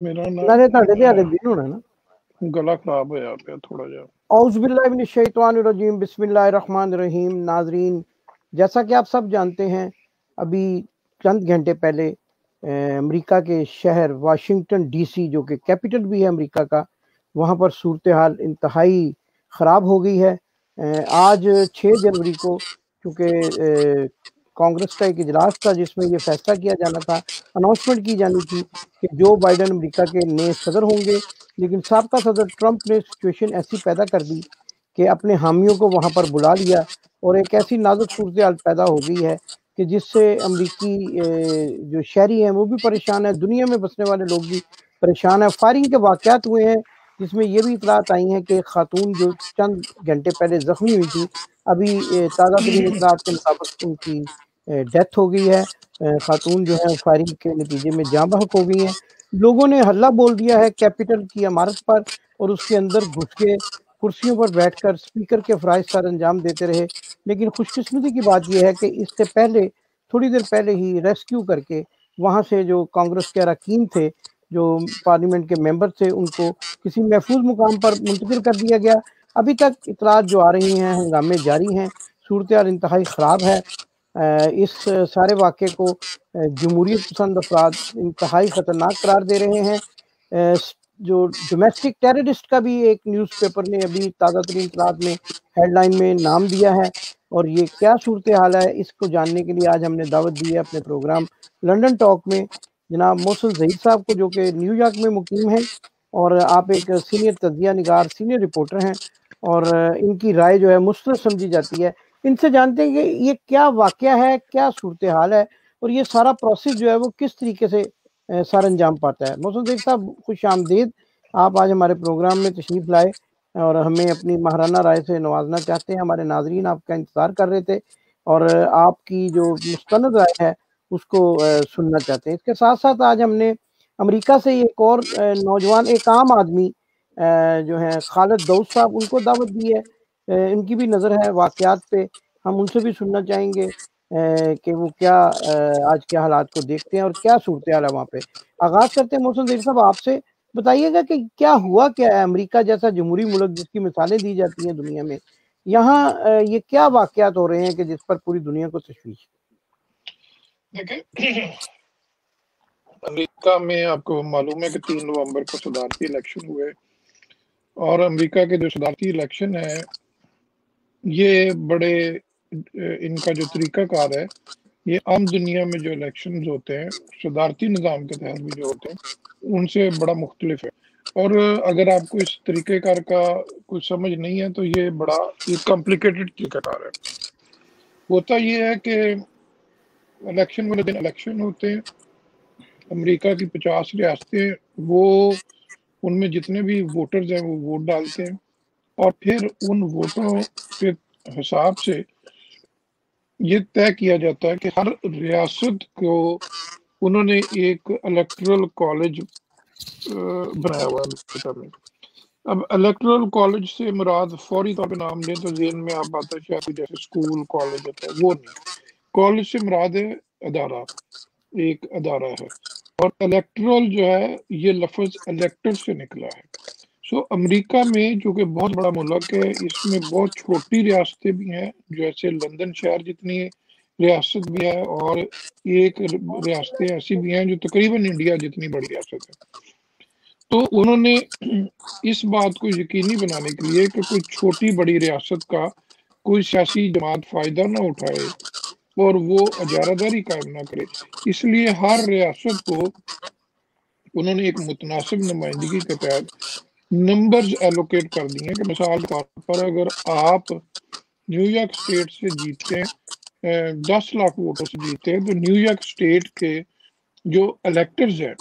میرا نارے تاڑے دے والے دن ہونا نا گلا خراب ہویا پیا تھوڑا جا. اعوذ باللہ من الشیطان الرجیم بسم اللہ الرحمن الرحیم. ناظرین، جیسا کہ آپ سب جانتے ہیں، ابھی چند گھنٹے پہلے امریکا کے شہر واشنگٹن ڈی سی، جو کہ کیپٹل بھی ہے امریکہ کا، وہاں پر صورتحال انتہائی خراب ہو گئی ہے. آج 6 جنوری کو چونکہ کانگریس کا ایک اجلاس تھا جس میں یہ فیصلہ کیا جانا تھا، اناؤنسمنٹ کی جانی تھی کہ جو بائیڈن امریکہ کے نئے صدر ہوں گے، لیکن سابقہ صدر ٹرمپ نے سچویشن ایسی پیدا کر دی کہ اپنے حامیوں کو وہاں پر بلا لیا، اور ایک ایسی نازک صورتحال پیدا ہو گئی ہے کہ جس سے امریکی جو شہری ہیں وہ بھی پریشان ہیں، دنیا میں بسنے والے لوگ بھی پریشان ہیں. فائرنگ کے واقعات ہوئے ہیں جس میں یہ بھی اطلاعات آئی ہیں کہ خاتون جو چند گھنٹے پہلے زخمی ہوئی تھی، ابھی تازہ ترین اطلاعات کے مطابق ان کی ڈیتھ ہو گئی ہے. خاتون جو ہے فائرنگ کے نتیجے میں جاں بحق ہو گئی ہیں. لوگوں نے ہلہ بول دیا ہے کیپٹل کی عمارت پر، اور اس کے اندر گھس کے کرسیوں پر بیٹھ کر اسپیکر کے فرائض سر انجام دیتے رہے. لیکن خوش قسمتی کی بات یہ ہے کہ اس سے پہلے تھوڑی دیر پہلے ہی ریسکیو کر کے وہاں سے جو کانگریس کے اراکین تھے، جو پارلیمنٹ کے ممبر تھے، ان کو کسی محفوظ مقام پر منتقل کر دیا گیا. ابھی تک اطلاعات جو آ رہی ہیں، ہنگامے جاری ہیں، صورتحال انتہائی خراب ہے. اس سارے واقعے کو جمہوریت پسند افراد انتہائی خطرناک قرار دے رہے ہیں. جو ڈومیسٹک ٹیررسٹ کا بھی ایک نیوز پیپر نے ابھی تازہ ترین اطلاعات میں ہیڈ لائن میں نام دیا ہے. اور یہ کیا صورتحال ہے، اس کو جاننے کے لیے آج ہم نے دعوت دی ہے اپنے پروگرام لنڈن ٹاک میں جناب محسن ظہیر صاحب کو، جو کہ نیو یارک میں مقیم ہیں، اور آپ ایک سینئر تجزیہ نگار، سینئر رپورٹر ہیں، اور ان کی رائے جو ہے مستند سمجھی جاتی ہے. ان سے جانتے ہیں کہ یہ کیا واقعہ ہے، کیا صورتحال ہے، اور یہ سارا پروسیس جو ہے وہ کس طریقے سے سر انجام پاتا ہے. محسن ظہیر صاحب، خوش آمدید. آپ آج ہمارے پروگرام میں تشریف لائے اور ہمیں اپنی ماہرانہ رائے سے نوازنا چاہتے ہیں. ہمارے ناظرین آپ کا انتظار کر رہے تھے اور آپ کی جو مستند رائے ہے اس کو سننا چاہتے ہیں. اس کے ساتھ ساتھ آج ہم نے امریکہ سے ایک اور نوجوان، ایک عام آدمی جو ہیں خالد داؤد صاحب، ان کو دعوت دی ہے. ان کی بھی نظر ہے واقعات پہ، ہم ان سے بھی سننا چاہیں گے کہ وہ کیا آج کے حالات کو دیکھتے ہیں اور کیا صورتحال ہے وہاں پہ. آغاز کرتے ہیں محسن ظہیر صاحب آپ سے. بتائیے گا کہ کیا ہوا کیا ہے امریکہ جیسا جمہوری ملک جس کی مثالیں دی جاتی ہیں دنیا میں، یہاں یہ کیا واقعات ہو رہے ہیں کہ جس پر پوری دنیا کو تشویش؟ دیکھیں، امریکہ میں آپ کو معلوم ہے کہ 3 نومبر کو صدارتی الیکشن ہوئے، اور امریکہ کے جو صدارتی الیکشن ہے یہ بڑے ان کا جو طریقہ کار ہے، یہ عام دنیا میں جو الیکشنز ہوتے ہیں صدارتی نظام کے تحت بھی جو ہوتے ہیں ان سے بڑا مختلف ہے. اور اگر آپ کو اس طریقہ کار کا کچھ سمجھ نہیں ہے تو یہ بڑا کمپلیکیٹڈ طریقہ کار ہے. ہوتا یہ ہے کہ الیکشن والے دن الیکشن ہوتے ہیں، امریکہ کی 50 ریاستیں، وہ ان میں جتنے بھی ووٹرز ہیں وہ ووٹ ڈالتے ہیں، اور پھر ان ووٹوں کے حساب سے یہ طے کیا جاتا ہے کہ ہر ریاست کو انہوں نے ایک الیکٹرل کالج بنایا ہوا ہے امریکہ میں. اب الیکٹرل کالج سے مراد فوری طور پہ نام لیں تو ذہن میں آپ آتا ہے شاید جیسے اسکول کالج ہوتا ہے، وہ نہیں. کالج سے مراد ہے ادارہ، ایک ادارہ ہے. اور الیکٹرل جو ہے یہ لفظ الیکٹر سے نکلا ہے. امریکہ میں جو کہ بہت بڑا ملک ہے، اس میں بہت چھوٹی ریاستیں بھی ہیں، جیسے لندن شہر جتنی ریاست بھی ہے، اور ایک ریاستیں ایسی بھی ہیں جو تقریباً انڈیا جتنی بڑی ریاست ہے. تو انہوں نے اس بات کو یقینی بنانے کے لیے کہ کوئی چھوٹی بڑی ریاست کا کوئی سیاسی جماعت فائدہ نہ اٹھائے اور وہ اجارہ داری قائم نہ کرے، اس لیے ہر ریاست کو انہوں نے ایک متناسب نمائندگی کے تحت نمبرز ایلوکیٹ کر دیے ہیں. کہ مثال کے طور پر اگر آپ نیو یارک اسٹیٹ سے جیتتے ہیں، 10 لاکھ ووٹوں سے جیتے ہیں، تو نیو یارک اسٹیٹ کے جو الیکٹرز ہیں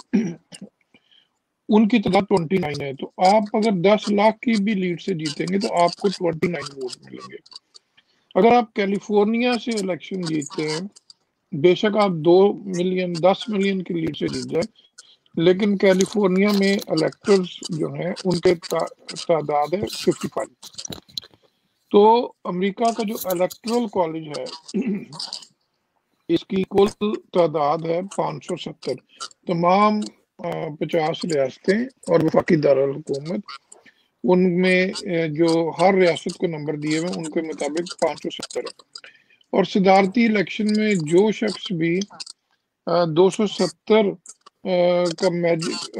ان کی تعداد 29 ہے. تو آپ اگر 10 لاکھ کی بھی لیڈ سے جیتیں گے تو آپ کو 29 ووٹ ملیں گے. اگر آپ کیلیفورنیا سے الیکشن جیتتے ہیں، بے شک آپ 2 ملین 10 ملین کی لیڈ سے جیت جائیں، لیکن کیلیفورنیا میں الیکٹرز جو ہیں ان کے تعداد ہے 55. تو امریکہ کا جو الیکٹرل کالج ہے اس کی کل تعداد ہے 570. تمام 50 ریاستیں اور وفاقی دارالحکومت، ان میں جو ہر ریاست کو نمبر دیے ہوئے ان کے مطابق 570 ہے، اور صدارتی الیکشن میں جو شخص بھی 270 کا میجک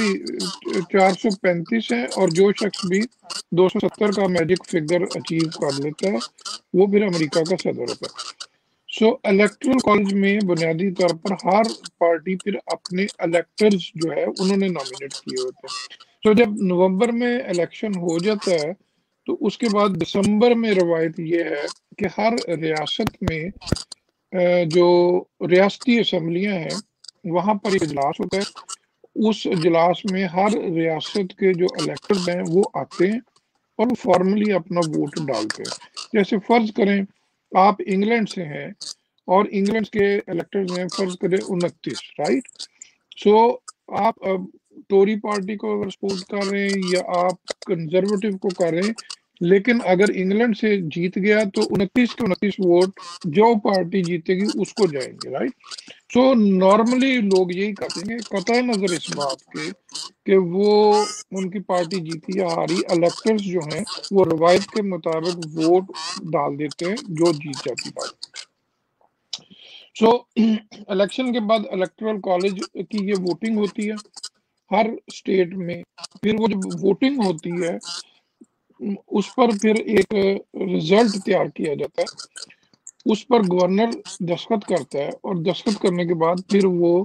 435 ہے، اور جو شخص بھی 270 کا میجک فگر اچیو کر لیتا ہے وہ پھر امریکہ کا صدر ہوتا ہے۔ سو الیکٹرل کالج میں بنیادی طور پر ہر پارٹی پھر اپنے الیکٹرز جو ہے انہوں نے نامینیٹ کیے ہوتے ہیں۔ تو جب نومبر میں الیکشن ہو جاتا ہے تو اس کے بعد دسمبر میں روایت یہ ہے کہ ہر ریاست میں جو ریاستی اسمبلیاں ہیں وہاں پر ایک اجلاس ہوتا ہے، اس اجلاس میں ہر ریاست کے جو الیکٹرز ہیں وہ آتے ہیں اور وہ فارملی اپنا ووٹ ڈالتے ہیں۔ جیسے فرض کریں آپ انگلینڈ سے ہیں اور انگلینڈ کے الیکٹرز ہیں فرض کریں 29، رائٹ؟ سو آپ ٹوری پارٹی کو اگر سپورٹ کر رہے ہیں یا آپ کنزرویٹو کو کر رہے ہیں، لیکن اگر انگلینڈ سے جیت گیا تو 29 کے 29 ووٹ جو پارٹی جیتے گی اس کو جائیں گے، رائٹ؟ سو نارملی لوگ یہی کرتے ہیں، قطع نظر اس بات کے کہ وہ ان کی پارٹی جیتی یا ہاری، الیکٹرز جو ہیں وہ روایت کے مطابق ووٹ ڈال دیتے ہیں جو جیت جاتی پارٹی۔ سو الیکشن کے بعد الیکٹرل کالج کی یہ ووٹنگ ہوتی ہے ہر اسٹیٹ میں، پھر وہ جب ووٹنگ ہوتی ہے اس پر پھر ایک رزلٹ تیار کیا جاتا ہے، اس پر گورنر دستخط کرتا ہے، اور دستخط کرنے کے بعد پھر وہ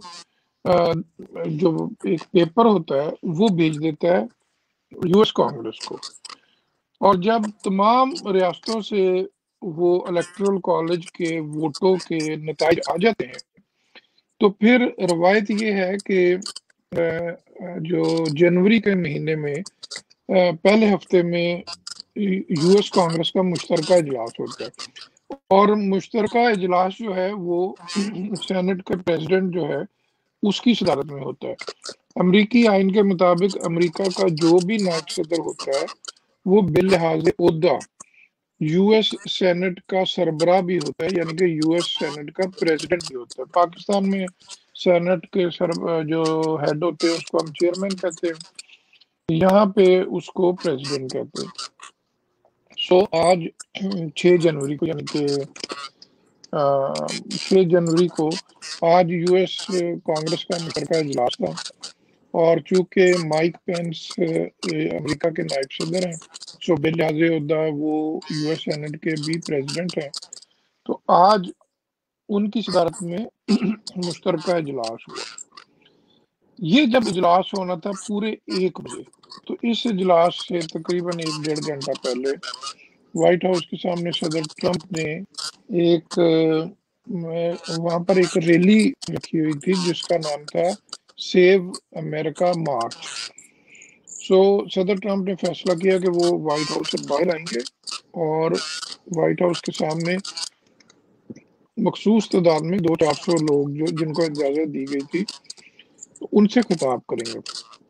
جو ایک پیپر ہوتا ہے وہ بھیج دیتا ہے یو ایس کانگریس کو، اور جب تمام ریاستوں سے وہ الیکٹرل کالج کے ووٹوں کے نتائج آ جاتے ہیں تو پھر روایت یہ ہے کہ جو جنوری کے مہینے میں پہلے ہفتے میں یو ایس کانگریس کا مشترکہ اجلاس ہوتا ہے، اور مشترکہ اجلاس جو ہے وہ سینٹ کے پریزیڈنٹ جو ہے اس کی صدارت میں ہوتا ہے۔ امریکی آئین کے مطابق امریکہ کا جو بھی نائب صدر ہوتا ہے وہ باللحاظ عہدہ یو ایس سینٹ کا سربراہ بھی ہوتا ہے، یعنی کہ یو ایس سینٹ کا پریزیڈنٹ بھی ہوتا ہے۔ پاکستان میں سینٹ کے جو ہیڈ ہوتے ہیں اس کو ہم چیئرمین کہتے ہیں، یہاں پہ اس کو پریزیڈنٹ کہتے ہیں۔ سو آج 6 جنوری کو، یعنی کہ 6 جنوری کو آج یو ایس کانگریس کا مشترکہ اجلاس تھا، اور چونکہ مائک پینس امریکہ کے نائب صدر ہیں سو باللحاظ عہدہ وہ یو ایس سینٹ کے بھی پریزیڈنٹ ہیں، تو آج ان کی صدارت میں مشترکہ اجلاس ہوا۔ یہ جب اجلاس ہونا تھا پورے 1 بجے، تو اس اجلاس سے تقریباً 1-1.5 گھنٹہ پہلے وائٹ ہاؤس کے سامنے صدر ٹرمپ نے ایک وہاں پر ایک ریلی رکھی ہوئی تھی جس کا نام تھا سیو امریکہ مارچ۔ سو صدر ٹرمپ نے فیصلہ کیا کہ وہ وائٹ ہاؤس سے باہر آئیں گے اور وائٹ ہاؤس کے سامنے مخصوص تعداد میں 200-400 لوگ جن کو اجازت دی گئی تھی ان سے خطاب کریں گے۔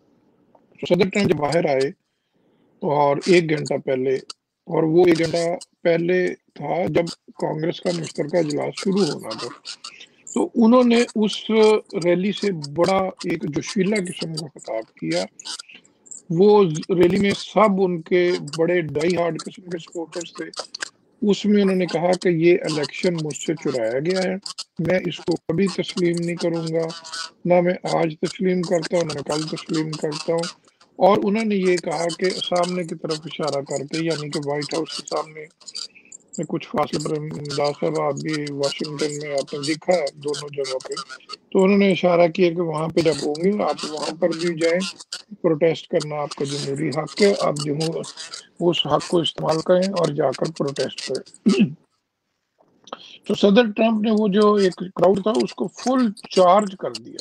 صدر ٹرمپ جب باہر آئے اور 1 گھنٹہ پہلے، اور وہ 1 گھنٹہ پہلے تھا جب کانگریس کا مشترکہ اجلاس شروع ہونا تھا، تو انہوں نے اس ریلی سے بڑا ایک جوشیلا قسم کا خطاب کیا۔ وہ ریلی میں سب ان کے بڑے ڈائی ہارڈ قسم کے سپورٹرز تھے، اس میں انہوں نے کہا کہ یہ الیکشن مجھ سے چرایا گیا ہے، میں اس کو کبھی تسلیم نہیں کروں گا، نہ میں آج تسلیم کرتا ہوں نہ میں کل تسلیم کرتا ہوں۔ اور انہوں نے یہ کہا کہ سامنے کی طرف اشارہ کر کے، یعنی کہ وائٹ ہاؤس کے سامنے کچھ فاصلے پر، امداد صاحب آپ بھی واشنگٹن میں آپ نے دیکھا ہے دونوں جگہ پہ، تو انہوں نے اشارہ کیا کہ وہاں پہ جب ہوں گے آپ وہاں پر بھی جائیں، پروٹیسٹ کرنا آپ کا جمہوری حق ہے، آپ اس حق کو استعمال کریں اور جا کر پروٹیسٹ کریں۔ تو صدر ٹرمپ نے وہ جو ایک کراؤڈ تھا اس کو فل چارج کر دیا،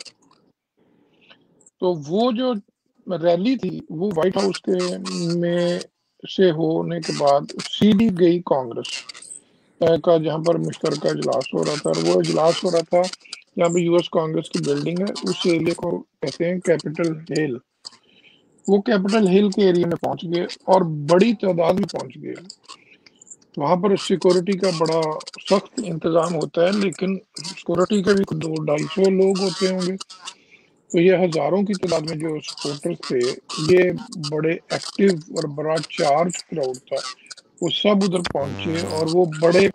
تو وہ جو ریلی تھی وہ وائٹ ہاؤس کے میں سے ہونے کے بعد سیدھی گئی کانگریس کا، جہاں پر مشترکہ اجلاس ہو رہا تھا، اور وہ اجلاس ہو رہا تھا جہاں پہ یو ایس کانگریس کی بلڈنگ ہے، اس ایریے کو کہتے ہیں کیپٹل ہل۔ وہ کیپٹل ہل کے ایریے میں پہنچ گئے اور بڑی تعداد میں پہنچ گئے، وہاں پر سیکورٹی کا بڑا سخت انتظام ہوتا ہے، لیکن سیکورٹی کے بھی 200-250 لوگ ہوتے ہوں گے، تو یہ ہزاروں کی تعداد میں جو سپورٹرز تھے، یہ بڑے ایکٹیو اور بڑا چارج کراؤڈ تھا، وہ سب ادھر پہنچے اور وہ بڑے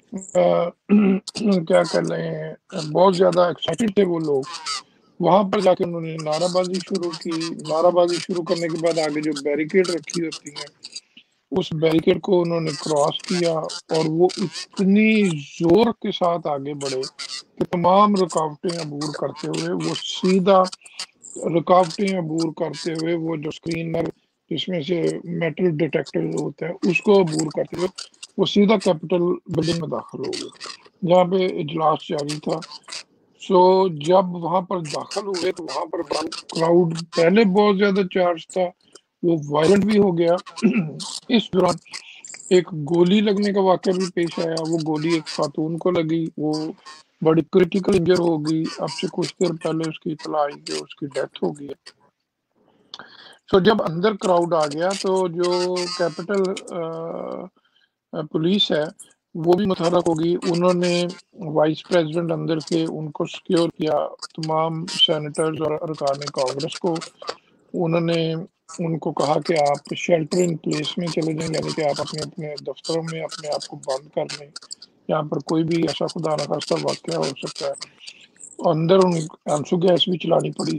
کیا کر رہے ہیں، بہت زیادہ ایکسائٹڈ تھے وہ لوگ. وہاں پر جا کے انہوں نے نعرہ بازی شروع کی. نعرہ بازی شروع کرنے کے بعد آگے جو بیریکیڈ رکھی ہوتی ہیں، اس بیریکیڈ کو انہوں نے کراس کیا اور وہ اتنی زور کے ساتھ آگے بڑھے کہ تمام رکاوٹیں عبور کرتے ہوئے وہ سیدھا رکاوٹیں عبور کرتے ہوئے وہ جو اسکرینر جس میں سے میٹل ڈیٹیکٹر ہوتا ہے اس کو عبور کرتے ہوئے وہ سیدھا کیپٹل بلڈنگ میں داخل ہو گئے جہاں پہ اجلاس جاری تھا. سو جب وہاں پر داخل ہوئے تو وہاں پر کراؤڈ پہلے بہت زیادہ چارج تھا، وہ وائلنٹ بھی ہو گیا. اس دوران ایک گولی لگنے کا واقعہ بھی پیش آیا. وہ گولی ایک خاتون کو لگی، وہ بڑی کریٹیکل انجر ہو گئی. اب سے کچھ دیر پہلے اس کی اطلاع آئی کہ اس کی ڈیتھ ہو گئی ہے. سو جب اندر کراؤڈ آ گیا تو جو کیپٹل پولیس ہے وہ بھی متحرک ہوگی. انہوں نے وائس پریزیڈنٹ اندر تھے، ان کو سیکیور کیا. تمام سینیٹرز اور ارکان کانگریس کو انہوں نے ان کو کہا کہ آپ شیلٹر ان پلیس میں چلے جائیں، یعنی کہ آپ اپنے اپنے دفتروں میں اپنے آپ کو بند کر لیں. یہاں پر کوئی بھی ایسا خدا نخواستہ واقعہ ہو سکتا ہے. اندر ان آنسو گیس بھی چلانی پڑی.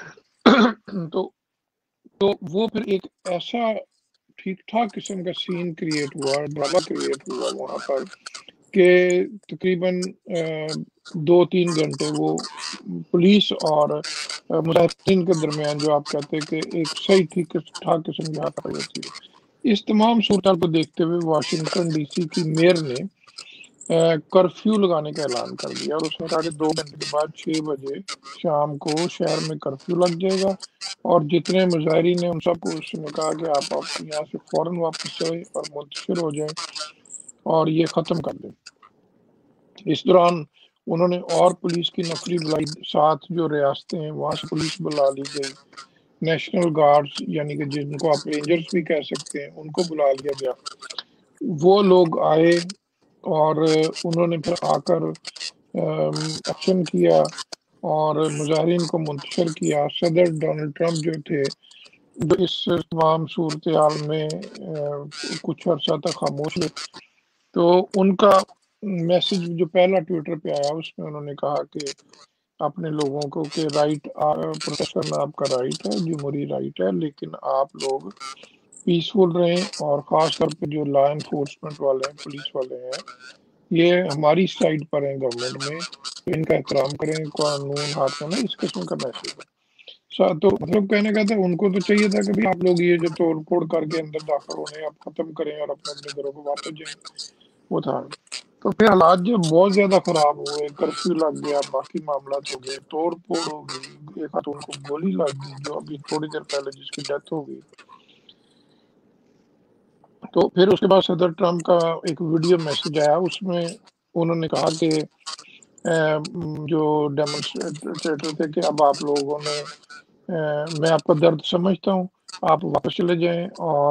تو وہ پھر ایک ایسا ٹھیک ٹھاک قسم کا سین کریٹ ہوا، ڈرامہ کریٹ ہوا وہاں پر کہ تقریباً 2-3 گھنٹے وہ پولیس اور مظاہرین کے درمیان جو آپ کہتے ہیں کہ ایک صحیح ٹھیک ٹھاک قسم کی ہاتھ پائی ہوتی ہے. اس تمام صورتحال کو دیکھتے ہوئے واشنگٹن ڈی سی کی میئر نے کرفیو لگانے کا اعلان کر دیا اور اس نے کہا کہ 2 گھنٹے کے بعد 6 بجے شام کو شہر میں کرفیو لگ جائے گا اور جتنے مظاہرین ہیں ان سب کو اس نے کہا کہ آپ یہاں سے فوراً واپس جائیں اور منتشر ہو جائیں اور یہ ختم کر دیں. اس دوران انہوں نے اور پولیس کی نفری بلائی. 7 جو ریاستیں ہیں وہاں سے پولیس بلا لی گئی. نیشنل گارڈز یعنی کہ جن کو آپ رینجرز بھی کہہ سکتے ہیں ان کو بلا لیا گیا. وہ لوگ آئے اور انہوں نے پھر آ کر ایکشن کیا اور مظاہرین کو منتشر کیا. صدر ڈونلڈ ٹرمپ جو تھے جو اس تمام صورتحال میں کچھ عرصہ تک خاموش ہوئے، تو ان کا میسج جو پہلا ٹویٹر پہ آیا اس میں انہوں نے کہا کہ اپنے لوگوں کو کہ رائٹ پروٹیسٹ کرنا آپ کا رائٹ ہے، جمہوری رائٹ ہے، لیکن آپ لوگ پیسفل رہیں اور خاص طور پہ جو لا انفورسمنٹ والے ہیں، پولیس والے ہیں، یہ ہماری سائڈ پر ہیں گورنمنٹ میں، تو ان کا احترام کریں، قانون ہاتھ میں. اس قسم کا میسج ہے. تو مطلب کہنے کا تھا ان کو تو چاہیے تھا کہ آپ لوگ یہ جو توڑ پھوڑ کر کے اندر داخل ہونے آپ ختم کریں اور اپنے اپنے گھروں کو واپس جائیں. وہ تھا. تو پھر حالات جو بہت زیادہ خراب ہوئے، کرفیو لگ گیا، باقی معاملات ہو گئے، توڑ پھوڑ ہو گئی، ایک خاتون کو گولی لگ گئی جو ابھی تھوڑی دیر پہلے جس کی ڈیتھ ہو گئی. تو پھر اس کے بعد صدر ٹرمپ کا ایک ویڈیو میسج آیا. اس میں انہوں نے کہا کہ جو ڈیمونسٹریٹر تھے کہ اب آپ لوگوں نے میں آپ کا درد سمجھتا ہوں، آپ واپس چلے جائیں اور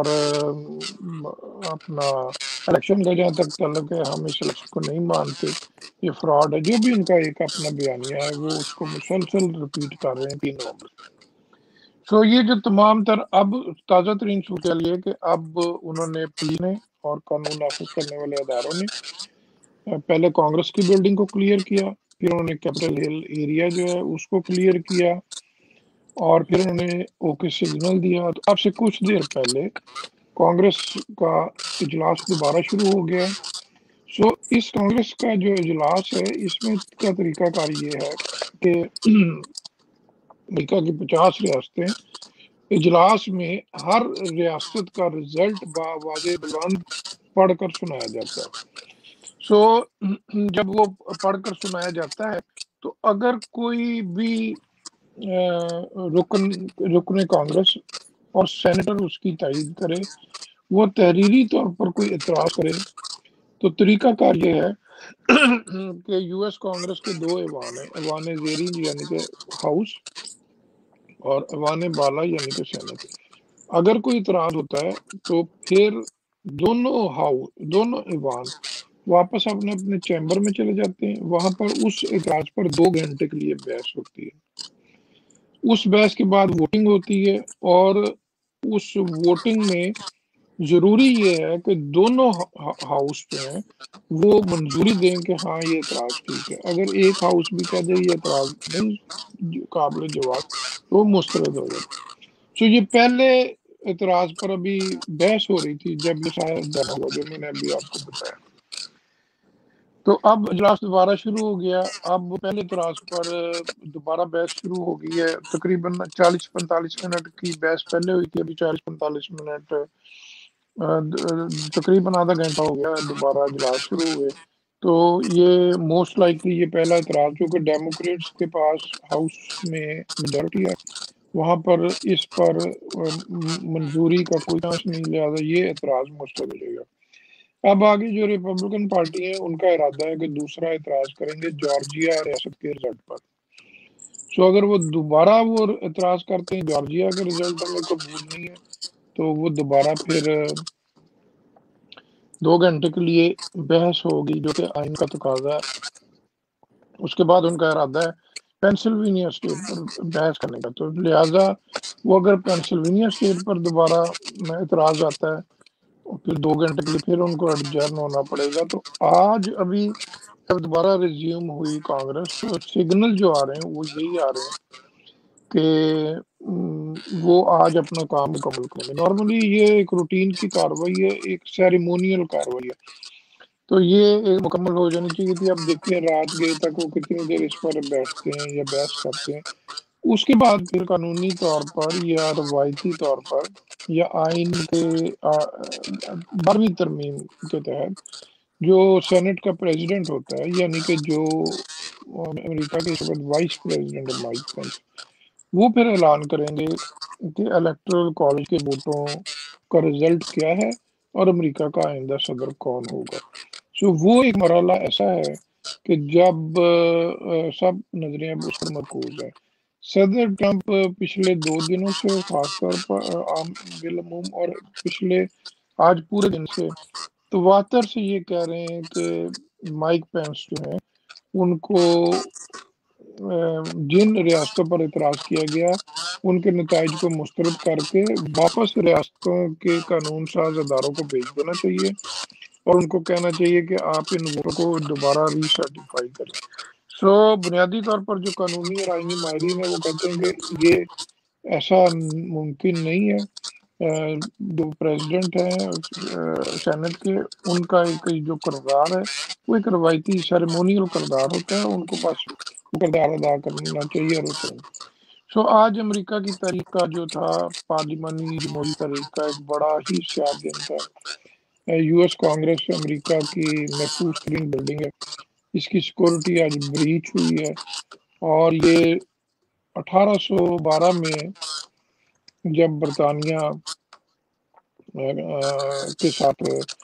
اپنا الیکشن کا جہاں تک تعلق ہے ہم اس الیکشن کو نہیں مانتے، یہ فراڈ ہے. جو بھی ان کا ایک اپنا بیانیہ ہے وہ اس کو مسلسل ریپیٹ کر رہے ہیں 3 نومبر. سو یہ جو تمام تر اب تازہ ترین صورتحال یہ کہ اب انہوں نے پولیس نے اور قانون نافذ کرنے والے اداروں نے پہلے کانگریس کی بلڈنگ کو کلیئر کیا، پھر انہوں نے کیپٹل ہل ایریا جو ہے اس کو کلیئر کیا اور پھر انہوں نے اوکے سگنل دیا. تو اب سے کچھ دیر پہلے کانگریس کا اجلاس دوبارہ شروع ہو گیا. سو اس کانگریس کا جو اجلاس ہے اس میں کا طریقہ کار یہ ہے کہ امریکہ کی 50 ریاستیں اجلاس میں ہر ریاست کا رزلٹ بآواز بلند پڑھ کر سنایا جاتا ہے. سو جب وہ پڑھ کر سنایا جاتا ہے تو اگر کوئی بھی رکن کانگریس اور سینیٹر اس کی تائید کرے، وہ تحریری طور پر کوئی اعتراض کرے، تو طریقہ کار یہ ہے کہ یو ایس کانگریس کے 2 ایوان ہیں، ایوان زیریں یعنی کہ ہاؤس اور ایوان بالا یعنی کہ سینٹ. اگر کوئی اعتراض ہوتا ہے تو پھر دونوں ایوان واپس اپنے اپنے چیمبر میں چلے جاتے ہیں. وہاں پر اس اعتراض پر 2 گھنٹے کے لیے بحث ہوتی ہے. اس بحث کے بعد ووٹنگ ہوتی ہے، اور اس ووٹنگ میں ضروری یہ ہے کہ دونوں ہاؤس جو ہیں وہ منظوری دیں کہ ہاں یہ اعتراض ٹھیک ہے۔ اگر ایک ہاؤس بھی کہہ دے یہ اعتراض نہیں قابل جواز تو وہ مسترد ہو جاتا۔ سو یہ پہلے اعتراض پر ابھی بحث ہو رہی تھی جب یہ شاید ڈرا ہوا جو میں نے ابھی آپ کو بتایا، تو اب اجلاس دوبارہ شروع ہو گیا۔ اب پہلے اعتراض پر دوبارہ بحث شروع ہو گئی ہے۔ تقریباً 40-45 منٹ کی بحث پہلے ہوئی تھی، ابھی 40-45 منٹ تقریباً آدھا گھنٹہ ہو گیا دوبارہ اجلاس شروع ہوئے۔ تو یہ موسٹ لائکلی یہ پہلا اعتراض کیونکہ ڈیموکریٹس کے پاس ہاؤس میں میجورٹی ہے، وہاں پر اس پر منظوری کا کوئی چانس نہیں، لہٰذا یہ اعتراض مسترد ہو جائے گا۔ اب آگے جو ریپبلکن پارٹی ہے ان کا ارادہ ہے کہ دوسرا اعتراض کریں گے جارجیا ریاست کے رزلٹ پر۔ سو اگر وہ دوبارہ وہ اعتراض کرتے ہیں جارجیا کے رزلٹ ہمیں قبول نہیں ہے تو وہ دوبارہ پھر 2 گھنٹے کے لیے بحث ہوگی جو کہ آئین کا تقاضا ہے۔ اس کے بعد ان کا ارادہ ہے پینسلوینیا اسٹیٹ پر بحث کرنے کا، تو لہٰذا وہ اگر پینسلوینیا اسٹیٹ پر دوبارہ اعتراض آتا ہے پھر 2 گھنٹے کے لیے پھر ان کو ایڈجرن ہونا پڑے گا۔ تو آج ابھی جب دوبارہ ریزیوم ہوئی کانگریس تو سگنل جو آ رہے ہیں وہ یہی آ رہے ہیں کہ وہ آج اپنا کام مکمل کریں گے۔ نارملی یہ ایک روٹین کی کاروائی ہے، ایک سیریمونیل کاروائی ہے، تو یہ مکمل ہو جانی چاہیے تھی۔ اب دیکھیں رات گئے تک وہ کتنی دیر اس پر بیٹھتے ہیں یا بحث کرتے ہیں، اس کے بعد پھر قانونی طور پر یا روایتی طور پر یا آئین کے 12ویں ترمیم کے تحت جو سینٹ کا پریزیڈنٹ ہوتا ہے، یعنی کہ جو امریکہ کے اس وقت وائس پریزیڈنٹ مائک پینس، وہ پھر اعلان کریں گے کہ الیکٹرل کالج کے ووٹوں کا رزلٹ کیا ہے اور امریکہ کا آئندہ صدر کون ہوگا۔ سو وہ ایک مرحلہ ایسا ہے کہ جب سب نظریں اب اس پر مرکوز ہے۔ صدر ٹرمپ پچھلے 2 دنوں سے خاص طور پر عام بالعموم اور پچھلے آج پورے دن سے تواتر سے یہ کہہ رہے ہیں کہ مائک پینس جو ہیں ان کو جن ریاستوں پر اعتراض کیا گیا ان کے نتائج کو مسترد کر کے واپس ریاستوں کے قانون ساز اداروں کو بھیج دینا چاہیے اور ان کو کہنا چاہیے کہ آپ ان ووٹوں کو دوبارہ ری سرٹیفائی کریں۔ سو بنیادی طور پر جو قانونی اور آئینی ماہرین ہیں وہ کہتے ہیں کہ یہ ایسا ممکن نہیں ہے۔ جو پریزیڈنٹ ہیں سینٹ کے، ان کا ایک جو کردار ہے وہ ایک روایتی سیریمونیل کردار ہوتا ہے، ان کو بس وہ کردار ادا کرنا چاہیے اور وہ کریں۔ سو آج امریکہ کی تاریخ کا جو تھا پارلیمانی جمہوری تاریخ کا ایک بڑا ہی سیاہ دن تھا۔ یو ایس کانگریس امریکہ کی محفوظ ترین بلڈنگ ہے، اس کی سیکورٹی آج بریچ ہوئی ہے، اور یہ 1812 میں جب برطانیہ کے ساتھ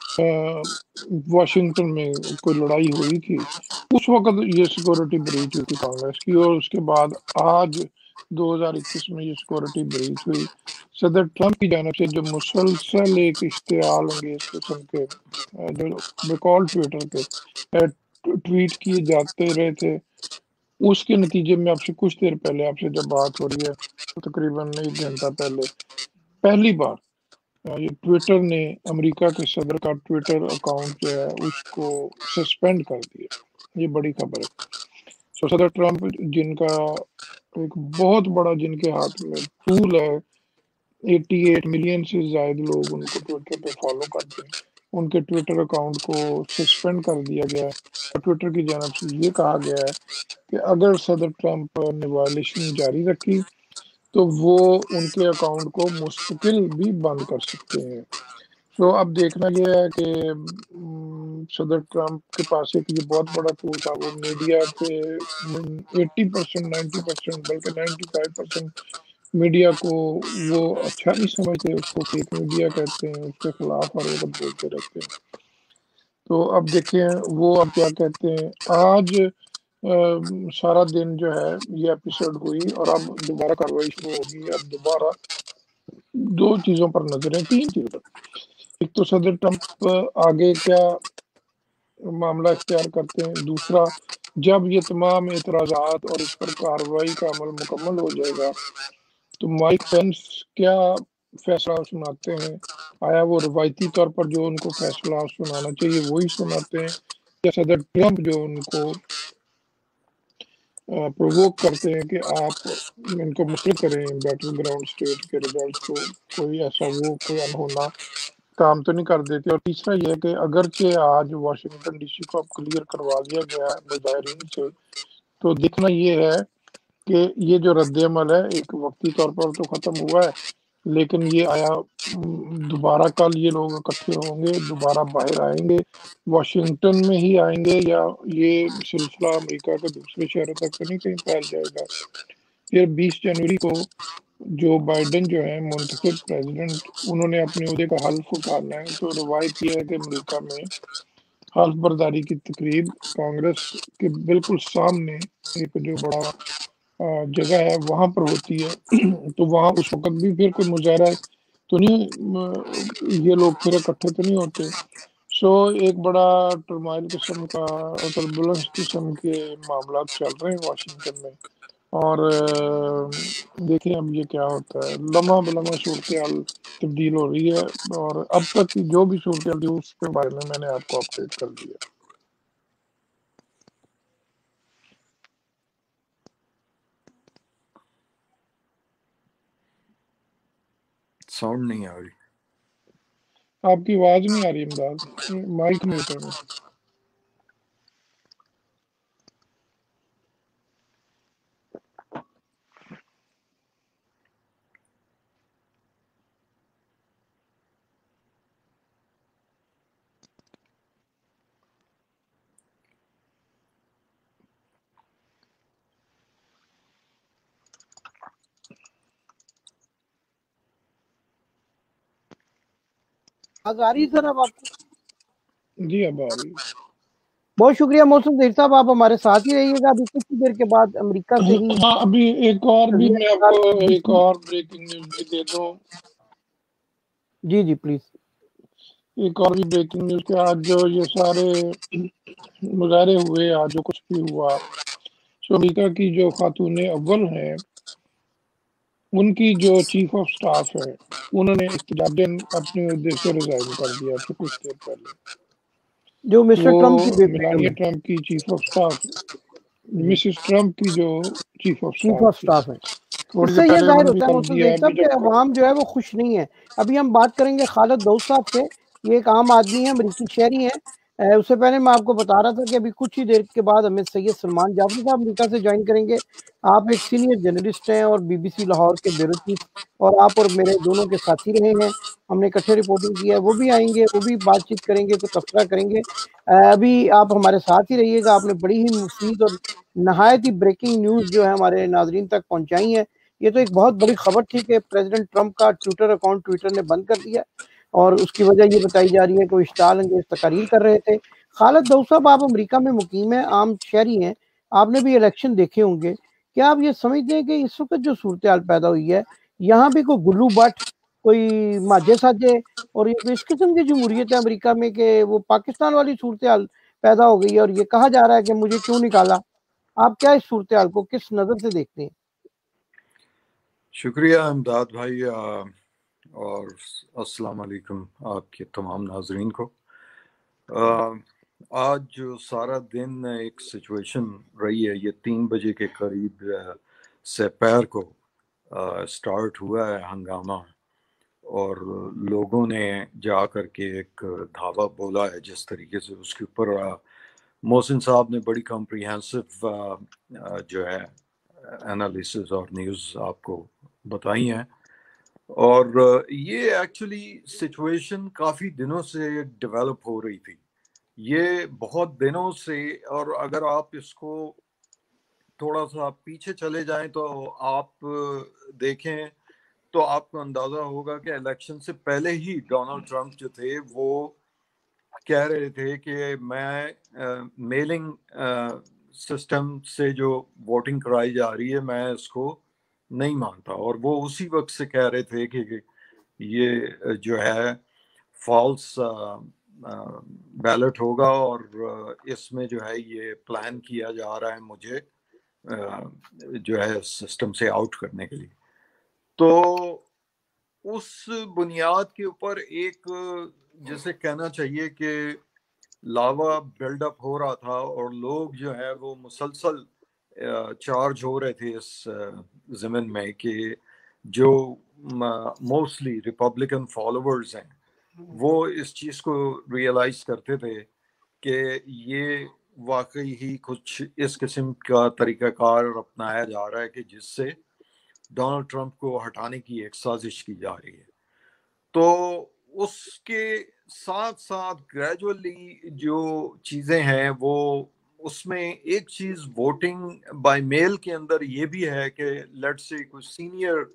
واشنگٹن میں کوئی لڑائی ہوئی تھی اس وقت یہ سیکورٹی بریچ ہوئی تھی کانگریس کی، اور اس کے بعد آج 2021 میں یہ سیکورٹی بریچ ہوئی۔ صدر ٹرمپ کی جانب سے جو مسلسل ایک اشتعال انگیز قسم کے جو بیکال ٹویٹر کے ٹویٹ کیے جاتے رہے تھے، اس کے نتیجے میں آپ سے کچھ دیر پہلے آپ سے جب بات ہو رہی ہے تقریباً 1 گھنٹہ پہلے پہلی بار یہ ٹویٹر نے امریکہ کے صدر کا ٹویٹر اکاؤنٹ جو ہے اس کو سسپینڈ کر دیا۔ یہ بڑی خبر ہے۔ سو صدر ٹرمپ جن کا ایک بہت بڑا جن کے ہاتھ میں ٹول ہے، 88 ملین سے زائد لوگ ان کو ٹویٹر پہ فالو کرتے ہیں، ان کے ٹویٹر اکاؤنٹ کو سسپینڈ کر دیا گیا ہے، اور ٹویٹر کی جانب سے یہ کہا گیا ہے کہ اگر صدر ٹرمپ نے وائلیشن جاری رکھی تو وہ ان کے اکاؤنٹ کو مستقل بھی بند کر سکتے ہیں۔ سو اب دیکھنا یہ ہے کہ صدر ٹرمپ کے پاس ایک یہ بہت بڑا ٹول تھا، وہ میڈیا پہ 80% 90% بلکہ 95% میڈیا کو وہ اچھا نہیں سمجھتے، اس کو فیک میڈیا کہتے ہیں، اس کے خلاف ہر وقت بولتے رہتے ہیں۔ تو اب دیکھیں وہ اب کیا کہتے ہیں۔ آج سارا دن جو ہے یہ ایپیسوڈ ہوئی اور اب دوبارہ کاروائی شروع ہوگی۔ اب دوبارہ 2 چیزوں پر نظریں، 3 چیزوں پر، ایک تو صدر ٹرمپ آگے کیا معاملہ اختیار کرتے ہیں، دوسرا جب یہ تمام اعتراضات اور اس پر کارروائی کا عمل مکمل ہو جائے گا تو مائک پینس کیا فیصلہ سناتے ہیں؟ آیا وہ روایتی طور پر جو ان کو فیصلہ سنانا چاہیے وہی سناتے ہیں، یا صدر ٹرمپ جو ان کو پرووک کرتے ہیں کہ آپ ان کو مسلط کریں بیٹل گراؤنڈ اسٹیٹ کے ریزلٹس کو؟ کوئی ایسا وہ کوئی انہونا کام تو نہیں کر دیتے؟ اور تیسرا یہ ہے کہ اگرچہ آج واشنگٹن ڈی سی کو اب کلیئر کروا دیا گیا ہے مظاہرین سے، تو دیکھنا یہ ہے کہ یہ جو رد عمل ہے ایک وقتی طور پر تو ختم ہوا ہے، لیکن یہ آیا دوبارہ کل یہ لوگ اکٹھے ہوں گے، دوبارہ باہر آئیں گے، واشنگٹن میں ہی آئیں گے، یا یہ سلسلہ امریکہ کے دوسرے شہروں تک تو نہیں کہیں پھیل جائے گا؟ پھر 20 جنوری کو جو بائیڈن جو ہیں منتخب پریزیڈنٹ، انہوں نے اپنے عہدے کا حلف اٹھانا ہے، تو روایت یہ ہے کہ امریکہ میں حلف برداری کی تقریب کانگریس کے بالکل سامنے ایک جو بڑا جگہ ہے وہاں پر ہوتی ہے، تو وہاں اس وقت بھی پھر کوئی مظاہرہ تو نہیں، یہ لوگ پھر اکٹھے تو نہیں ہوتے؟ سو ایک بڑا ٹرمائل قسم کا ٹربولنس قسم کے معاملات چل رہے ہیں واشنگٹن میں، اور دیکھیں اب یہ کیا ہوتا ہے۔ لمحہ بلمحہ صورتحال تبدیل ہو رہی ہے، اور اب تک کی جو بھی صورتحال تھی اس کے بارے میں نے آپ کو اپڈیٹ کر دیا۔ ساؤنڈ نہیں آ رہی، آپ کی آواز نہیں آ رہی امداد، مائک میوٹ ہے۔ آ رہی سر اب آپ کو؟ جی اب آ رہی ہے۔ بہت شکریہ محسن ظہیر صاحب، آپ ہمارے ساتھ ہی رہیے گا، ابھی کچھ ہی دیر کے بعد امریکہ سے ہی ہاں ابھی ایک اور بھی میں آپ کو ایک جی اور بریکنگ نیوز بھی دے دوں، جی پلیز۔ ایک اور بھی بریکنگ نیوز کہ آج جو یہ سارے مظاہرے ہوئے، آج جو کچھ بھی ہوا، سو امریکہ کی جو خاتون اول ہیں ان کی جو چیف آف سٹاف ہے انہوں نے احتجاجاً اپنے عہدے سے ریزائن کر دیا تھا کچھ دیر پہلے۔ جو مسٹر وہ ٹرمپ کی بیگم میلانیا ہے، ٹرمپ کی چیف آف سٹاف، جی مسز ٹرمپ کی جو chief of chief staff of تھی، سٹاف ہے۔ تھوڑی اس دیر سے یہ پہلے انہوں ظاہر نے بھی ہوتا ہے کر محسن دیا ظہیر ابھی صاحب کہ جب عوام جو ہے وہ خوش نہیں ہے۔ ابھی ہم بات کریں گے خالد داؤد صاحب سے، یہ ایک عام آدمی ہے، امریکی شہری ہیں۔ اس سے پہلے میں آپ کو بتا رہا تھا کہ ابھی کچھ ہی دیر کے بعد ہمیں سید سلمان جعفری صاحب امریکہ سے جوائن کریں گے۔ آپ ایک سینئر جرنلسٹ ہیں اور بی بی سی لاہور کے بیورو چیف، اور آپ اور میرے دونوں کے ساتھی رہے ہیں، ہم نے اکٹھے رپورٹنگ کی ہے۔ وہ بھی آئیں گے، وہ بھی بات چیت کریں گے، تو تبصرہ کریں گے۔ ابھی آپ ہمارے ساتھ ہی رہیے گا، آپ نے بڑی ہی مفید اور نہایت ہی بریکنگ نیوز جو ہے ہمارے ناظرین تک پہنچائی ہیں۔ یہ تو ایک بہت بڑی خبر تھی کہ پریزیڈنٹ ٹرمپ کا ٹویٹر اکاؤنٹ ٹویٹر نے بند کر دیا، اور اس کی وجہ یہ بتائی جا رہی ہے کہ وہ اشتعال انگیز تقاریر کر رہے تھے۔ خالد داؤد صاحب، آپ امریکہ میں مقیم ہیں، عام شہری ہیں، آپ نے بھی الیکشن دیکھے ہوں گے، کیا آپ یہ سمجھتے ہیں کہ اس وقت جو صورتحال پیدا ہوئی ہے یہاں بھی کوئی گلو بٹ، کوئی ماجے ساجے، اور یہ اس قسم کی جمہوریت ہے امریکہ میں کہ وہ پاکستان والی صورتحال پیدا ہو گئی ہے، اور یہ کہا جا رہا ہے کہ مجھے کیوں نکالا؟ آپ کیا اس صورتحال کو کس نظر سے دیکھتے ہیں؟ شکریہ امداد بھائی، اور السلام علیکم آپ کے تمام ناظرین کو۔ آج جو سارا دن ایک سچویشن رہی ہے، یہ 3 بجے کے قریب سے پیر کو سٹارٹ ہوا ہے ہنگامہ، اور لوگوں نے جا کر کے ایک دھاوا بولا ہے جس طریقے سے، اس کے اوپر محسن صاحب نے بڑی کمپریہنسو جو ہے انالیسز اور نیوز آپ کو بتائی ہیں، اور یہ ایکچولی سچویشن کافی دنوں سے ڈیولپ ہو رہی تھی، یہ بہت دنوں سے، اور اگر آپ اس کو تھوڑا سا پیچھے چلے جائیں تو آپ دیکھیں تو آپ کو اندازہ ہوگا کہ الیکشن سے پہلے ہی ڈونلڈ ٹرمپ جو تھے وہ کہہ رہے تھے کہ میں میلنگ سسٹم سے جو ووٹنگ کرائی جا رہی ہے میں اس کو نہیں مانتا، اور وہ اسی وقت سے کہہ رہے تھے کہ یہ جو ہے فالس بیلٹ ہوگا اور اس میں جو ہے یہ پلان کیا جا رہا ہے مجھے جو ہے سسٹم سے آؤٹ کرنے کے لیے. تو اس بنیاد کے اوپر ایک جیسے کہنا چاہیے کہ لاوا بلڈ اپ ہو رہا تھا اور لوگ جو ہے وہ مسلسل چارج ہو رہے تھے اس زمین میں کہ جو موسٹلی ریپبلکن فالوورز ہیں وہ اس چیز کو ریئلائز کرتے تھے کہ یہ واقعی ہی کچھ اس قسم کا طریقہ کار اپنایا جا رہا ہے کہ جس سے ڈونلڈ ٹرمپ کو ہٹانے کی ایک سازش کی جا رہی ہے. تو اس کے ساتھ ساتھ گریجولی جو چیزیں ہیں وہ اس میں ایک چیز ووٹنگ بائی میل کے اندر یہ بھی ہے کہ لیٹ سے کچھ سینئر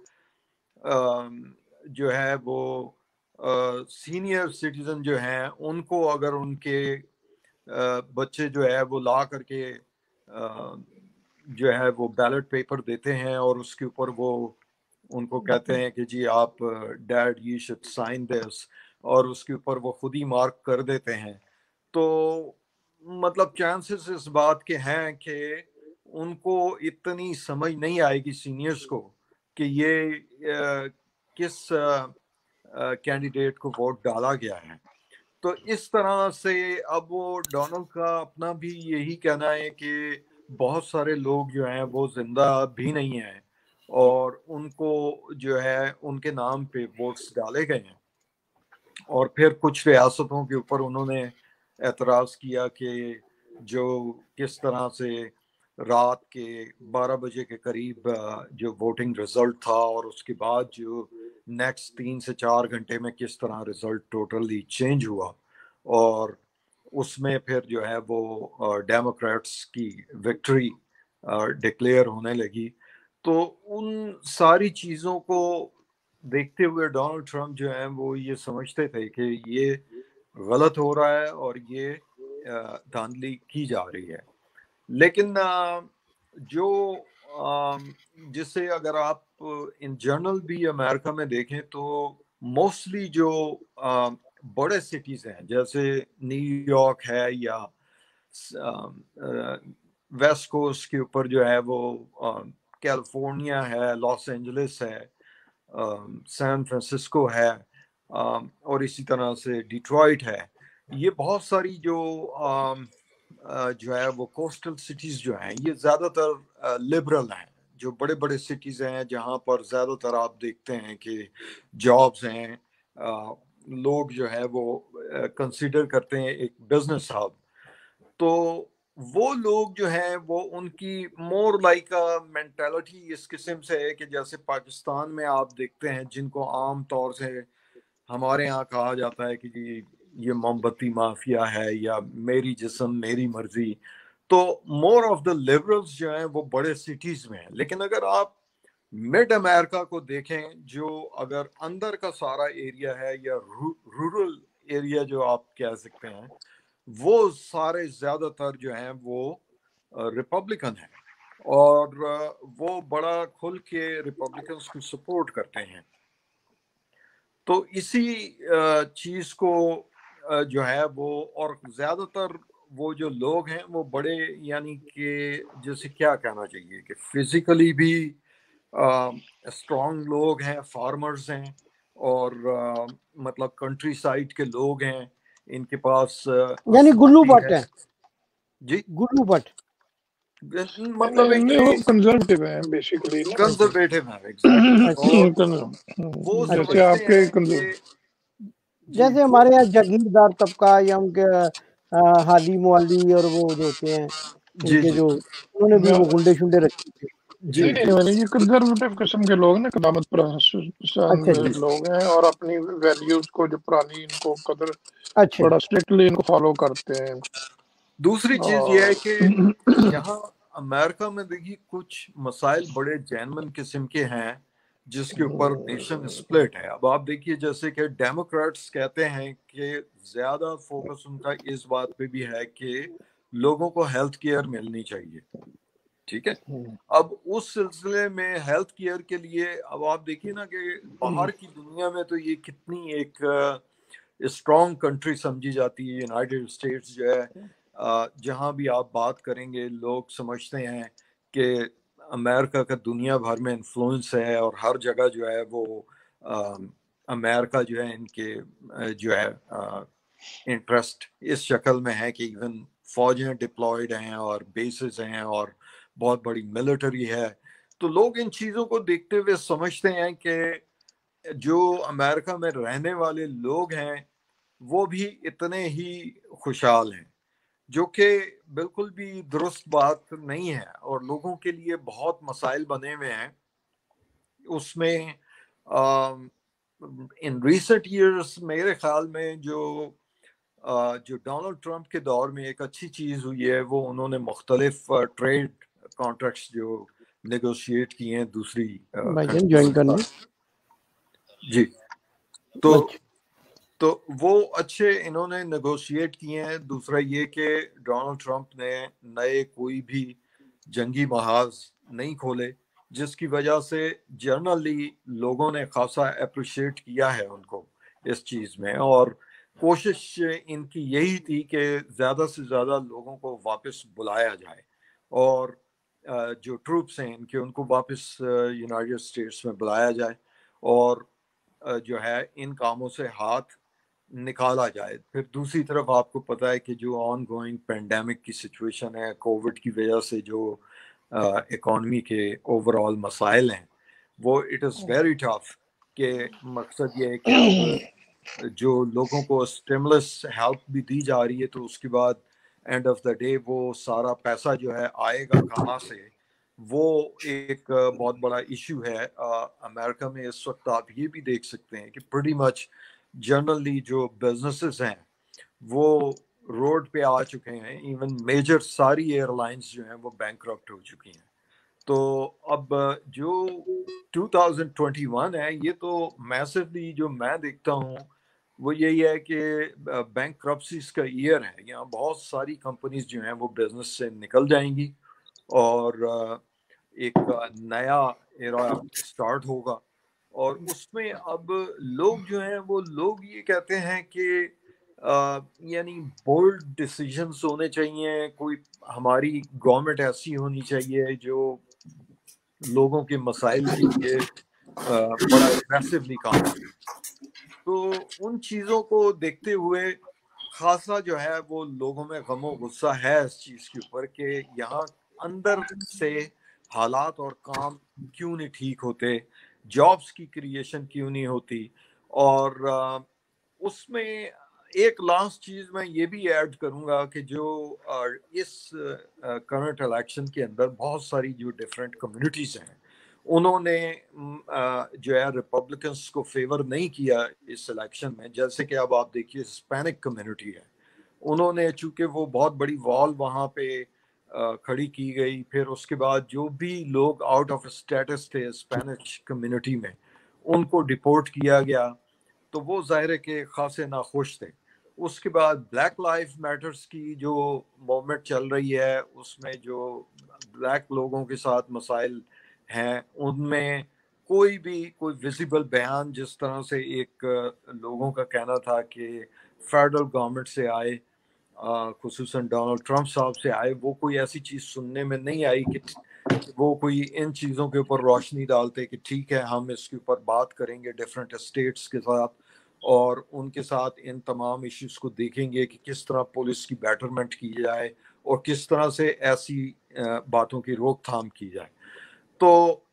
جو ہے وہ سینئر سٹیزن جو ہیں ان کو اگر ان کے بچے جو ہے وہ لا کر کے جو ہے وہ بیلٹ پیپر دیتے ہیں اور اس کے اوپر وہ ان کو کہتے ہیں کہ جی آپ dad you should sign this اور اس کے اوپر وہ خود ہی مارک کر دیتے ہیں. تو مطلب چانسز اس بات کے ہیں کہ ان کو اتنی سمجھ نہیں آئے گی سینئرز کو کہ یہ کس کینڈیڈیٹ کو ووٹ ڈالا گیا ہے. تو اس طرح سے اب وہ ڈونلڈ کا اپنا بھی یہی کہنا ہے کہ بہت سارے لوگ جو ہیں وہ زندہ بھی نہیں ہیں اور ان کو جو ہے ان کے نام پہ ووٹس ڈالے گئے ہیں. اور پھر کچھ ریاستوں کے اوپر انہوں نے اعتراض کیا کہ جو کس طرح سے رات کے 12 بجے کے قریب جو ووٹنگ رزلٹ تھا اور اس کے بعد جو نیکسٹ 3 سے 4 گھنٹے میں کس طرح رزلٹ ٹوٹلی چینج ہوا اور اس میں پھر جو ہے وہ ڈیموکریٹس کی وکٹری ڈکلیئر ہونے لگی. تو ان ساری چیزوں کو دیکھتے ہوئے ڈونلڈ ٹرمپ جو ہیں وہ یہ سمجھتے تھے کہ یہ غلط ہو رہا ہے اور یہ دھاندلی کی جا رہی ہے. لیکن جو جسے اگر آپ ان جنرل بھی امریکہ میں دیکھیں تو موسٹلی جو بڑے سٹیز ہیں جیسے نیو یارک ہے یا ویسٹ کوسٹ کے اوپر جو ہے وہ کیلیفورنیا ہے, لاس اینجلس ہے, سان فرانسسکو ہے اور اسی طرح سے ڈیٹرائٹ ہے. یہ بہت ساری جو ہے وہ کوسٹل سٹیز جو ہیں یہ زیادہ تر لبرل ہیں, جو بڑے بڑے سٹیز ہیں جہاں پر زیادہ تر آپ دیکھتے ہیں کہ جابز ہیں, لوگ جو ہے وہ کنسیڈر کرتے ہیں ایک بزنس ہب. تو وہ لوگ جو ہیں وہ ان کی مور لائک مینٹالٹی اس قسم سے ہے کہ جیسے پاکستان میں آپ دیکھتے ہیں جن کو عام طور سے ہمارے ہاں کہا جاتا ہے کہ جی یہ موم بتی مافیا ہے یا میری جسم میری مرضی. تو مور آف دا لبرلز جو ہیں وہ بڑے سٹیز میں ہیں. لیکن اگر آپ مڈ امریکہ کو دیکھیں جو اگر اندر کا سارا ایریا ہے یا رورل ایریا جو آپ کہہ سکتے ہیں وہ سارے زیادہ تر جو ہیں وہ ریپبلکن ہیں اور وہ بڑا کھل کے ریپبلکنس کو سپورٹ کرتے ہیں. تو اسی چیز کو جو ہے وہ اور زیادہ تر وہ جو لوگ ہیں وہ بڑے یعنی کہ جیسے کیا کہنا چاہیے کہ فزیکلی بھی اسٹرانگ لوگ ہیں, فارمرز ہیں اور مطلب کنٹری سائڈ کے لوگ ہیں, ان کے پاس یعنی گلو بٹ ہے. جی گلو بٹ مطلب کنزرویٹو ہیں بیسیکلی نا, کنزرویٹو ہیں ایگزیکٹلی. وہ جیسے آپ سمجھتے کے ہیں کہ جیسے ہمارے یہاں جاگیردار طبقہ یا ان کے حالی موالی اور وہ جو ہوتے ہیں ان کے جو انہوں نے بھی وہ گنڈے شنڈے رکھے تھے. یہ کنزرویٹو قسم کے لوگ نا, قدامت پرست لوگ ہیں اور اپنی ویلیوز کو جو پرانی ان کو قدر بڑا اسٹرکٹلی ان کو فالو کرتے ہیں. دوسری چیز یہ ہے کہ یہاں امریکہ میں دیکھیے کچھ مسائل بڑے جینون قسم کے ہیں جس کے اوپر نیشن اسپلٹ ہے. اب آپ دیکھیے جیسے کہ ڈیموکریٹس کہتے ہیں کہ زیادہ فوکس ان کا اس بات پہ بھی ہے کہ لوگوں کو ہیلتھ کیئر ملنی چاہیے, ٹھیک ہے. اب اس سلسلے میں ہیلتھ کیئر کے لیے اب آپ دیکھیے نا کہ باہر کی دنیا میں تو یہ کتنی ایک اسٹرانگ کنٹری سمجھی جاتی ہے یونائٹڈ اسٹیٹس جو ہے. جہاں بھی آپ بات کریں گے لوگ سمجھتے ہیں کہ امریکہ کا دنیا بھر میں انفلوئنس ہے اور ہر جگہ جو ہے وہ امریکہ جو ہے ان کے جو ہے انٹرسٹ اس شکل میں ہے کہ ایون فوجیں ڈپلائیڈ ہیں اور بیسز ہیں اور بہت بڑی ملٹری ہے. تو لوگ ان چیزوں کو دیکھتے ہوئے سمجھتے ہیں کہ جو امریکہ میں رہنے والے لوگ ہیں وہ بھی اتنے ہی خوشحال ہیں، جو کہ بالکل بھی درست بات نہیں ہے، اور لوگوں کے لیے بہت مسائل بنے ہوئے ہیں اس میں. ان ریسنٹ ایئرس میرے خیال میں جو ڈونلڈ ٹرمپ کے دور میں ایک اچھی چیز ہوئی ہے وہ انہوں نے مختلف ٹریڈ کانٹریکٹس جو نیگوشیٹ کیے ہیں دوسری بھائی جان جوائن کر لیں. جی تو وہ اچھے انہوں نے نیگوشیٹ کیے ہیں. دوسرا یہ کہ ڈونلڈ ٹرمپ نے نئے کوئی بھی جنگی محاذ نہیں کھولے، جس کی وجہ سے جنرلی لوگوں نے خاصا اپریشیٹ کیا ہے ان کو اس چیز میں، اور کوشش ان کی یہی تھی کہ زیادہ سے زیادہ لوگوں کو واپس بلایا جائے، اور جو ٹروپس ہیں ان کے ان کو واپس یونائٹڈ اسٹیٹس میں بلایا جائے، اور جو ہے ان کاموں سے ہاتھ نکالا جائے. پھر دوسری طرف آپ کو پتہ ہے کہ جو آن گوئنگ پینڈیمک کی سچویشن ہے، کووڈ کی وجہ سے جو اکانومی کے اوور آل مسائل ہیں وہ اٹ از ویری ٹف. کہ مقصد یہ ہے کہ اب جو لوگوں کو اسٹیمولس ہیلپ بھی دی جا رہی ہے تو اس کے بعد اینڈ آف دا ڈے وہ سارا پیسہ جو ہے آئے گا کہاں سے، وہ ایک بہت بڑا ایشو ہے امریکہ میں اس وقت. آپ یہ بھی دیکھ سکتے ہیں کہ پریٹی مچ جنرلی جو بزنسز ہیں وہ روڈ پہ آ چکے ہیں. ایون میجر ساری ایئر لائنز جو ہیں وہ بینکرپٹ ہو چکی ہیں. تو اب جو 2021 ہے یہ تو میسولی جو میں دیکھتا ہوں وہ یہی ہے کہ بینک کرپسیز کا ایئر ہے. یہاں بہت ساری کمپنیز جو ہیں وہ بزنس سے نکل جائیں گی اور ایک نیا ایرا سٹارٹ ہوگا. اور اس میں اب لوگ جو ہیں وہ لوگ یہ کہتے ہیں کہ یعنی بولڈ ڈیسیژنز ہونے چاہیے، کوئی ہماری گورنمنٹ ایسی ہونی چاہیے جو لوگوں کے مسائل کے لیے بڑا اگریسولی کام کرے. تو ان چیزوں کو دیکھتے ہوئے خاصا جو ہے وہ لوگوں میں غم و غصہ ہے اس چیز کے اوپر کہ یہاں اندر سے حالات اور کام کیوں نہیں ٹھیک ہوتے، جابس کی کریشن کیوں نہیں ہوتی. اور اس میں ایک لاسٹ چیز میں یہ بھی ایڈ کروں گا کہ جو اس کرنٹ الیکشن کے اندر بہت ساری جو ڈفرینٹ کمیونٹیز ہیں انہوں نے جو ہے ریپبلکنس کو فیور نہیں کیا اس الیکشن میں. جیسے کہ اب آپ دیکھیے ہسپینک کمیونٹی ہے، انہوں نے چونکہ وہ بہت بڑی وال وہاں پہ کھڑی کی گئی، پھر اس کے بعد جو بھی لوگ آؤٹ آف اسٹیٹس تھے اسپینش کمیونٹی میں ان کو ڈپورٹ کیا گیا، تو وہ ظاہر ہے کہ خاصے ناخوش تھے. اس کے بعد بلیک لائف میٹرز کی جو موومنٹ چل رہی ہے اس میں جو بلیک لوگوں کے ساتھ مسائل ہیں ان میں کوئی ویزیبل بیان، جس طرح سے ایک لوگوں کا کہنا تھا کہ فیڈرل گورنمنٹ سے آئے، خصوصاً ڈونلڈ ٹرمپ صاحب سے آئے، وہ کوئی ایسی چیز سننے میں نہیں آئی کہ وہ کوئی ان چیزوں کے اوپر روشنی ڈالتے کہ ٹھیک ہے ہم اس کے اوپر بات کریں گے ڈفرینٹ اسٹیٹس کے ساتھ اور ان کے ساتھ ان تمام ایشوز کو دیکھیں گے کہ کس طرح پولیس کی بیٹرمنٹ کی جائے اور کس طرح سے ایسی باتوں کی روک تھام کی جائے. تو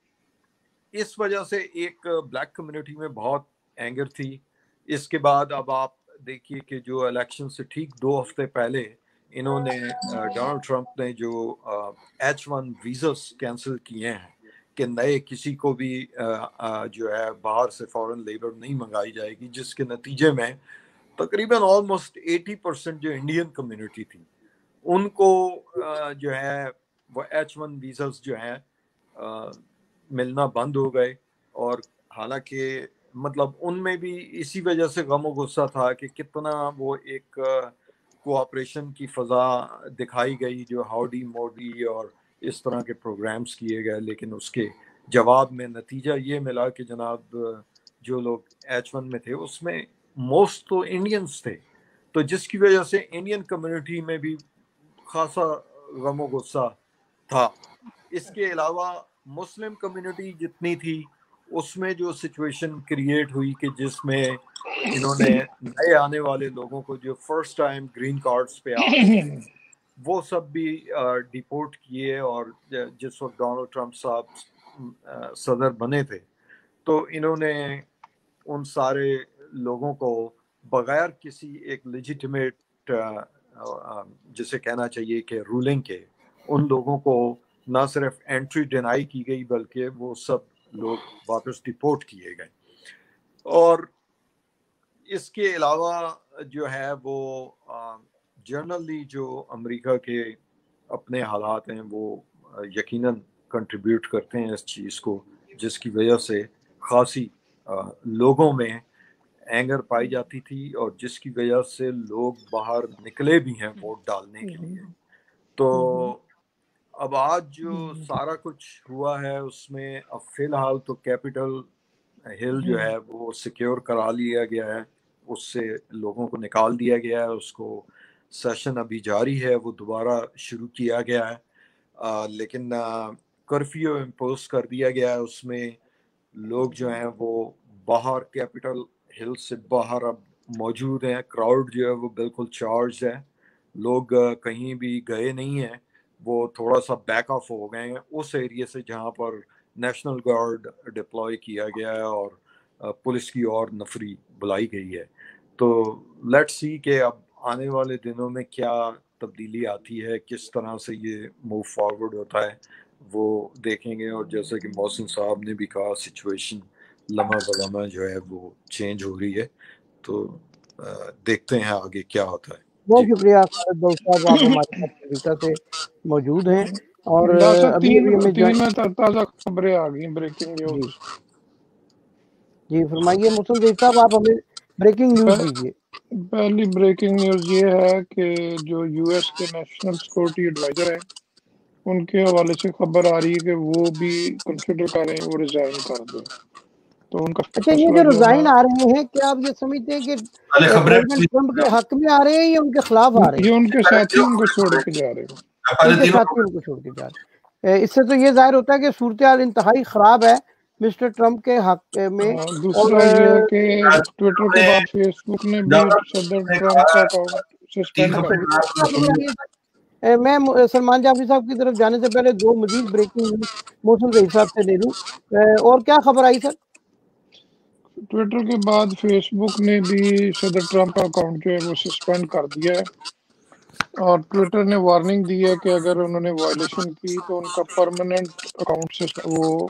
اس وجہ سے ایک بلیک کمیونٹی میں بہت اینگر تھی. اس کے بعد اب آپ دیکھیے کہ جو الیکشن سے ٹھیک 2 ہفتے پہلے انہوں نے ڈونلڈ ٹرمپ نے جو H1 ویزاز کینسل کیے ہیں کہ نئے کسی کو بھی جو ہے باہر سے فورن لیبر نہیں منگائی جائے گی، جس کے نتیجے میں تقریباً آلموسٹ 80% جو انڈین کمیونٹی تھی ان کو جو ہے وہ H1 ویزاز جو ہیں ملنا بند ہو گئے. اور حالانکہ مطلب ان میں بھی اسی وجہ سے غم و غصہ تھا کہ کتنا وہ ایک کوآپریشن کی فضا دکھائی گئی جو ہاؤڈی موڈی اور اس طرح کے پروگرامز کیے گئے، لیکن اس کے جواب میں نتیجہ یہ ملا کہ جناب جو لوگ H1 میں تھے اس میں मोस्ट तो इंडियंस थे, तो जिसकी वजह से इंडियन कम्युनिटी में भी खासा गम गुस्सा था। इसके अलावा मुस्लिम कम्युनिटी जितनी थी उसमें जो सिचुएशन क्रिएट हुई कि जिसमें इन्होंने नए आने वाले लोगों को जो फर्स्ट टाइम ग्रीन कार्ड्स पे आ रहे थे वो सब भी डिपोर्ट किए, और जिस वक्त डोनाल्ड ट्रंप साहब सदर बने थे तो इन्होंने उन सारे लोगों को बगैर किसी एक लेजिटिमेट जिसे कहना चाहिए कि रूलिंग के, उन लोगों को ना सिर्फ एंट्री डिनाई की गई बल्कि वो सब लोग वापस डिपोर्ट किए गए। और इसके अलावा जो है वो जनरली जो अमेरिका के अपने हालात हैं वो यकीनन कंट्रीब्यूट करते हैं इस चीज़ को, जिसकी वजह से खासी लोगों में एंगर पाई जाती थी और जिसकी वजह से लोग बाहर निकले भी हैं वोट डालने के लिए। तो अब आज जो सारा कुछ हुआ है उसमें अब फिलहाल तो कैपिटल हिल जो है वो सिक्योर करा लिया गया है, उससे लोगों को निकाल दिया गया है, उसको सेशन अभी जारी है, वो दोबारा शुरू किया गया है, लेकिन कर्फ्यू इम्पोज कर दिया गया है। उसमें लोग जो हैं वो बाहर कैपिटल हिल से बाहर अब मौजूद हैं, क्राउड जो है वो बिल्कुल चार्ज है, लोग कहीं भी गए नहीं हैं, वो थोड़ा सा बैक ऑफ हो गए हैं उस एरिया से जहाँ पर नेशनल गार्ड डिप्लॉय किया गया है और पुलिस की और नफरी बुलाई गई है। तो लेट्स सी कि अब आने वाले दिनों में क्या तब्दीली आती है, किस तरह से ये मूव फॉरवर्ड होता है वो देखेंगे। और जैसे कि मोहसिन साहब ने भी कहा सिचुएशन लम्हा बलम्हा जो है वो चेंज हो रही है, तो देखते हैं आगे क्या होता है। बहुत शुक्रिया खालिद भाई साहब, आप हमारे साथ अमेरिका से मौजूद हैं और अभी में ताज़ा खबरें आ गई, ब्रेकिंग न्यूज़। जी फरमाइए मोहसिन जहीद साहब, आप हमें ब्रेकिंग न्यूज़ दीजिए। पहली ब्रेकिंग न्यूज़ ये है कि जो यूएस के नेशनल सिक्योरिटी एडवाइजर हैं उनके हवाले से खबर आ रही है कि वो भी कंसिडर कर रहे हैं वो रिजाइन कर दें। तो उनका अच्छा, ये जो रिजाइन आ रहे हैं क्या आप ये समझते हैं कि प्रेसिडेंट ट्रंप के हक में आ रहे हैं या उनके खिलाफ आ रहे हैं? ये उनके साथी उनको छोड़ के जा रहे हैं, उनके साथी उनको छोड़ के जा रहे हैं। इससे तो ये जाहिर होता है कि सूरत-ए-हाल इंतहाई खराब है मिस्टर ट्रंप के हक में। दूसरा ये है कि ट्विटर के बाद फेसबुक ने भी सदर ट्रंप का अकाउंट सस्पेंड कर दिया। मैं सलमान जाफरी साहब की तरफ जाने से पहले दो मजीद ब्रेकिंग न्यूज़ मोहसिन जहीद साहब से ले लूं। और क्या खबर आई सर? ट्विटर के बाद फेसबुक ने भी सदर ट्रंप का अकाउंट जो है वो सस्पेंड कर दिया है और ट्विटर ने वार्निंग दी है कि अगर उन्होंने वायलेशन की तो उनका परमानेंट अकाउंट से वो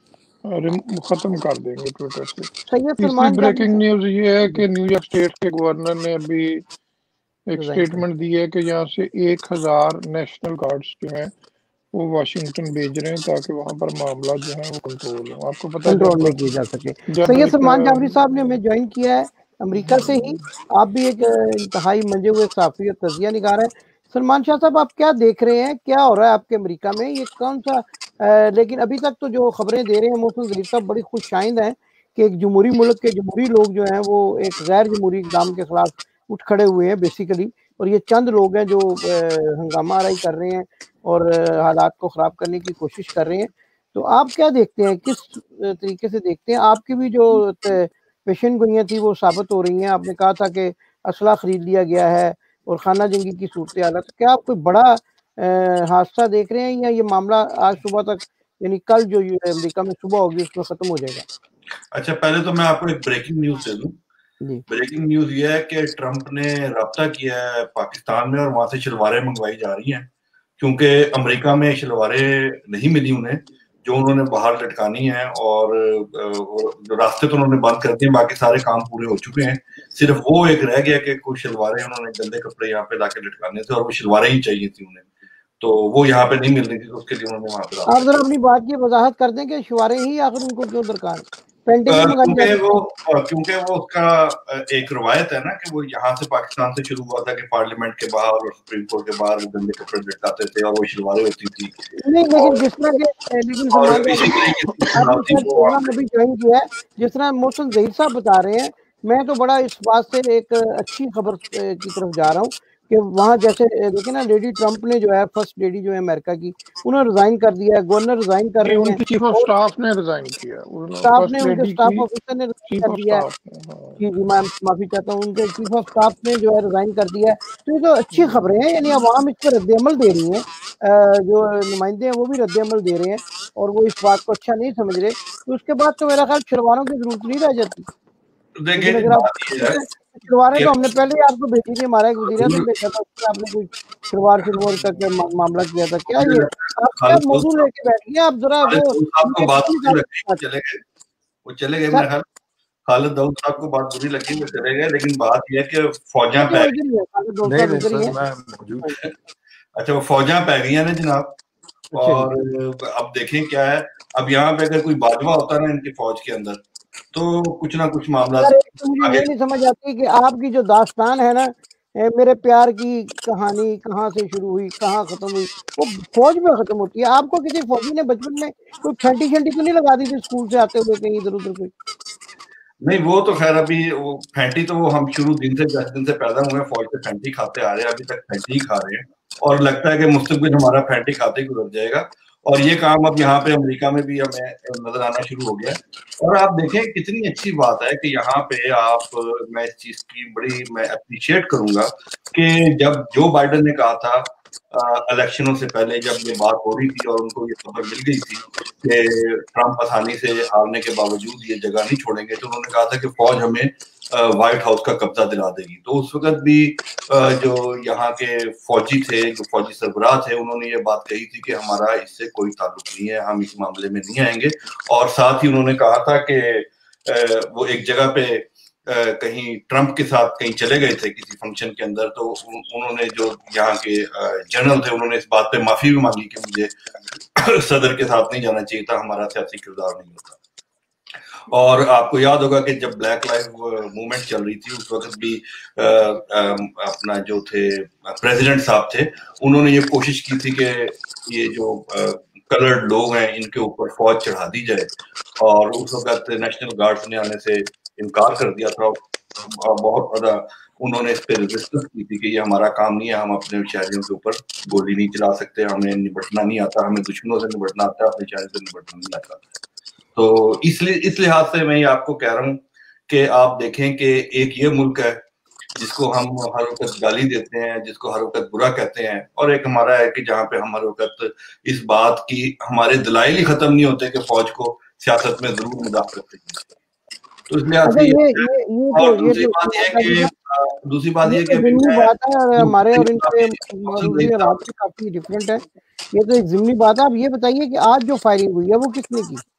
खत्म कर देंगे ट्विटर से। तीसरी ब्रेकिंग न्यूज़ ये है कि न्यूयॉर्क स्टेट के गवर्नर ने अभी एक स्टेटमेंट दी है कि यहाँ से 1000 नेशनल गार्ड्स जो हैं वो वाशिंगटन भेज रहे हैं ताकि वहाँ पर मामला जो है वो कंट्रोल हो, आपको पता कंट्रोल में किया जा सके। सैयद सलमान जाफरी साहब ने हमें ज्वाइन किया है अमेरिका से ही, आप भी एक इंतहाई मंजे हुए सहाफ़ी और तजिया निगार हैं। सलमान शाह साहब, आप क्या देख रहे हैं, क्या हो रहा है आपके अमेरिका में, ये कौन सा लेकिन अभी तक तो जो खबरें दे रहे हैं मोहसिन जहीद साहब बड़ी खुशशाइंद हैं कि एक जमहूरी मुल्क के जमहूरी लोग जो हैं वो एक गैर जमहूरी इक़दाम के खिलाफ उठ खड़े हुए हैं बेसिकली, और ये चंद लोग हैं जो हंगामा आराई कर रहे हैं और हालात को ख़राब करने की कोशिश कर रहे हैं। तो आप क्या देखते हैं, किस तरीके से देखते हैं? आपकी भी जो पेशन गोइयाँ थी वो साबित हो रही हैं। आपने कहा था कि असला खरीद लिया गया है और खाना जंगी की सूरत हाल है, तो क्या आप कोई बड़ा हादसा देख रहे हैं या ये मामला आज सुबह तक यानी कल जो अमेरिका में सुबह होगी उसमें ख़त्म हो जाएगा? अच्छा, पहले तो मैं आपको एक ब्रेकिंग न्यूज़ दे दूं। ब्रेकिंग न्यूज़ ये है कि ट्रंप ने राब्ता किया है पाकिस्तान में और वहां से शलवारें मंगवाई जा रही हैं, क्योंकि अमेरिका में शलवारें नहीं मिली उन्हें जो उन्होंने बाहर लटकानी है, और जो रास्ते तो उन्होंने बंद कर दिए, बाकी सारे काम पूरे हो चुके हैं। सिर्फ वो एक रह गया कि कुछ शलवारें उन्होंने गंदे कपड़े यहाँ पे लाके लटकाने थे और वो शलवारें ही चाहिए थी उन्हें, तो वो यहाँ पे नहीं मिल रही थी, तो उसके लिए उन्होंने वहां पे। आप जरा अपनी बात की वजाहत कर दें कि शलवारें ही आखिर उनको क्यों दरकार? क्योंकि वो उसका एक रवायत है ना कि वो यहाँ से पाकिस्तान से शुरू हुआ था कि पार्लियामेंट के बाहर और सुप्रीम कोर्ट के बाहर वो गंदे कपड़े लटकाते थे और वो शलवारें होती थी। नहीं, लेकिन जिस तरह के जिस तरह मोहसिन जहीद साहब बता रहे हैं میں تو بڑا اس بات سے ایک اچھی خبر کی طرف جا رہا ہوں کہ وہاں جیسے دیکھیں نا لیڈی ٹرمپ نے جو ہے فرسٹ لیڈی جو ہے امریکہ کی, انہوں نے ریزائن کر دیا ہے, گورنر ریزائن کر رہی ان ہیں, کی چیف آف اور سٹاف نے ریزائن کیا, اسٹاف نے, فرسٹ ان کے لیڈی اسٹاف کی آفیسر نے ریزائن چیف کر آف دیا ہے. سٹاف نے. جی میں معافی چاہتا ہوں, ان کے چیف آف سٹاف نے جو ہے ریزائن کر دیا ہے. تو یہ تو اچھی خبریں ہیں, یعنی عوام اس پہ رد عمل دے رہی ہیں, جو نمائندے ہیں وہ بھی رد عمل دے رہے ہیں اور وہ اس بات کو اچھا نہیں سمجھ رہے. تو اس کے بعد تو میرا خیال شلواروں کی ضرورت نہیں رہ جاتی, دیکھیں لیکن اگر آپ بات یہ ہے شلواریں کہ تو ہم نے پہلے ہی آپ کو بھیجی تھی, ہمارا ایک وزیر اعظم بھیجا تھا, اس میں آپ نے کوئی شلوار شلوار کا معاملہ کیا تھا کیا؟ یہ آپ کیا خالد موضوع لے کے بیٹھ گئے آپ ذرا وہ صاحب کو بات بری لگی وہ چلے گئے, وہ چلے گئے میرے خیال. خالد داؤد صاحب کو بات بری لگی وہ چلے گئے, لیکن بات یہ ہے کہ فوجاں پہ اچھا وہ فوجاں پہ گئی ہیں نا جناب. اور اب دیکھیں کیا ہے, اب یہاں پہ اگر کوئی باجوہ ہوتا نا ان کی فوج کے اندر تو کچھ نہ کچھ معاملات مجھے یہ نہیں سمجھ آتی کہ آپ کی جو داستان ہے نا, میرے پیار کی کہانی کہاں سے شروع ہوئی کہاں ختم ہوئی, وہ فوج میں ختم ہوتی ہے. آپ کو کسی فوجی نے بچپن میں کوئی پھینٹی شنٹی تو نہیں لگا دی تھی اسکول سے آتے ہوئے کہیں ادھر ادھر کوئی؟ نہیں وہ تو خیر ابھی وہ پھینٹی تو وہ ہم شروع دن سے 10 دن سے پیدا ہوئے فوج سے پھینٹی کھاتے آ رہے ہیں, ابھی تک پھینٹی ہی کھا رہے ہیں, اور لگتا ہے کہ مستقبل ہمارا پھینٹی کھاتے ہی گزر جائے گا. اور یہ کام اب یہاں پہ امریکہ میں بھی ہمیں نظر آنا شروع ہو گیا ہے. اور آپ دیکھیں کتنی اچھی بات ہے کہ یہاں پہ آپ, میں اس چیز کی بڑی میں اپریشیٹ کروں گا کہ جب جو بائیڈن نے کہا تھا الیکشنوں سے پہلے جب یہ بات ہو رہی تھی اور ان کو یہ خبر مل گئی تھی کہ ٹرمپ آسانی سے ہارنے کے باوجود یہ جگہ نہیں چھوڑیں گے, تو انہوں نے کہا تھا کہ فوج ہمیں وائٹ ہاؤس کا قبضہ دلا دے گی. تو اس وقت بھی جو یہاں کے فوجی تھے, جو فوجی سربراہ تھے, انہوں نے یہ بات کہی تھی کہ ہمارا اس سے کوئی تعلق نہیں ہے, ہم اس معاملے میں نہیں آئیں گے. اور ساتھ ہی انہوں نے کہا تھا کہ وہ ایک جگہ پہ کہیں ٹرمپ کے ساتھ کہیں چلے گئے تھے کسی فنکشن کے اندر, تو انہوں نے جو یہاں کے جنرل تھے انہوں نے اس بات پہ معافی بھی مانگی کہ مجھے صدر کے ساتھ نہیں جانا چاہیے تھا, ہمارا سیاسی کردار نہیں ہوتا. اور آپ کو یاد ہوگا کہ جب بلیک لائف موومنٹ چل رہی تھی اس وقت بھی اپنا جو تھے پریزیڈنٹ صاحب تھے, انہوں نے یہ کوشش کی تھی کہ یہ جو کلرڈ لوگ ہیں ان کے اوپر فوج چڑھا دی جائے, اور اس وقت نیشنل گارڈز نے آنے سے انکار کر دیا تھا. بہت زیادہ انہوں نے اس پہ ریزسٹنس کی تھی کہ یہ ہمارا کام نہیں ہے, ہم اپنے شہریوں کے اوپر گولی نہیں چلا سکتے, ہمیں نبٹنا نہیں آتا, ہمیں دشمنوں سے نبٹنا آتا ہے, اپنے شہریوں سے نبٹنا نہیں آتا. تو اس لحاظ سے میں یہ آپ کو کہہ رہا ہوں کہ آپ دیکھیں کہ ایک یہ ملک ہے جس کو ہم ہر وقت گالی دیتے ہیں, جس کو ہر وقت برا کہتے ہیں, اور ایک ہمارا ہے کہ جہاں پہ ہم ہر وقت اس بات کی ہمارے دلائل ہی ختم نہیں ہوتے کہ فوج کو سیاست میں ضرور مداخلت کرنی چاہیے. تو اس لحاظ سے اور دوسری بات یہ کہ ضمنی بات ہے, اور ہمارے اور ان کے معروضی رات سے کافی ڈفرینٹ ہے. یہ تو ایک ضمنی بات ہے. آپ یہ بتائیے کہ آج جو فائرنگ ہوئی ہے وہ کس نے کی؟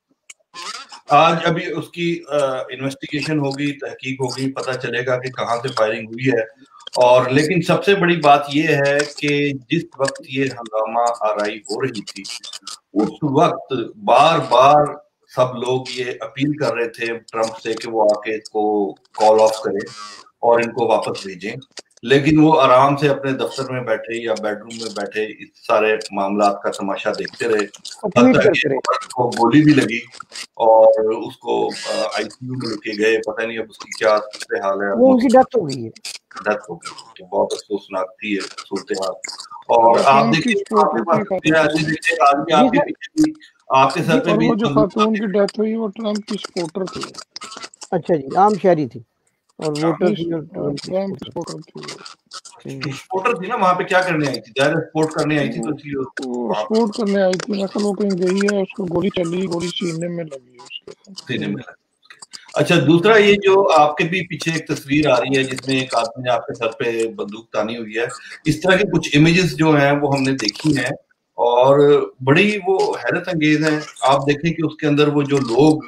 آج ابھی اس کی انویسٹیگیشن ہوگی, تحقیق ہوگی, پتہ چلے گا کہ کہاں سے فائرنگ ہوئی ہے. اور لیکن سب سے بڑی بات یہ ہے کہ جس وقت یہ ہنگامہ آرائی ہو رہی تھی اس وقت بار بار سب لوگ یہ اپیل کر رہے تھے ٹرمپ سے کہ وہ آ کے اس کو کال آف کرے اور ان کو واپس بھیجیں, لیکن وہ آرام سے اپنے دفتر میں بیٹھے یا بیڈ روم میں بیٹھے اس سارے معاملات کا تماشا دیکھتے رہے, حتیٰ کہ کو گولی بھی لگی اور اس کو آئی سی یو میں لے کے گئے. پتہ نہیں اب اس کی کیا صورتحال ہے, وہ ان کی ڈیتھ ہو گئی ہے. ڈیتھ ہو گئی, بہت افسوسناک تھی ہے صورتحال. اور آپ دیکھیں آج بھی آپ کے پیچھے بھی آپ کے سر پہ بھی, وہ جو خاتون کی ڈیتھ ہوئی وہ ٹرمپ کی سپورٹر تھی. اچھا جی, عام شہری تھی اور ووٹر تھی, ٹرمپ کی سپورٹر تھی. سپورٹر تھی نا, وہاں پہ کیا کرنے آئی تھی؟ ظاہر سپورٹ کرنے آئی تھی, تو سپورٹ کرنے آئی تھی. مثلا وہ کہیں گئی ہے, اس کو گولی چلی, گولی سینے میں لگی اس کے سینے میں لگی. اچھا دوسرا یہ جو آپ کے بھی پیچھے ایک تصویر آ رہی ہے جس میں ایک آدمی نے آپ کے سر پہ بندوق تانی ہوئی ہے, اس طرح کے کچھ امیجز جو ہیں وہ ہم نے دیکھی ہیں اور بڑی وہ حیرت انگیز ہیں. آپ دیکھیں کہ اس کے اندر وہ جو لوگ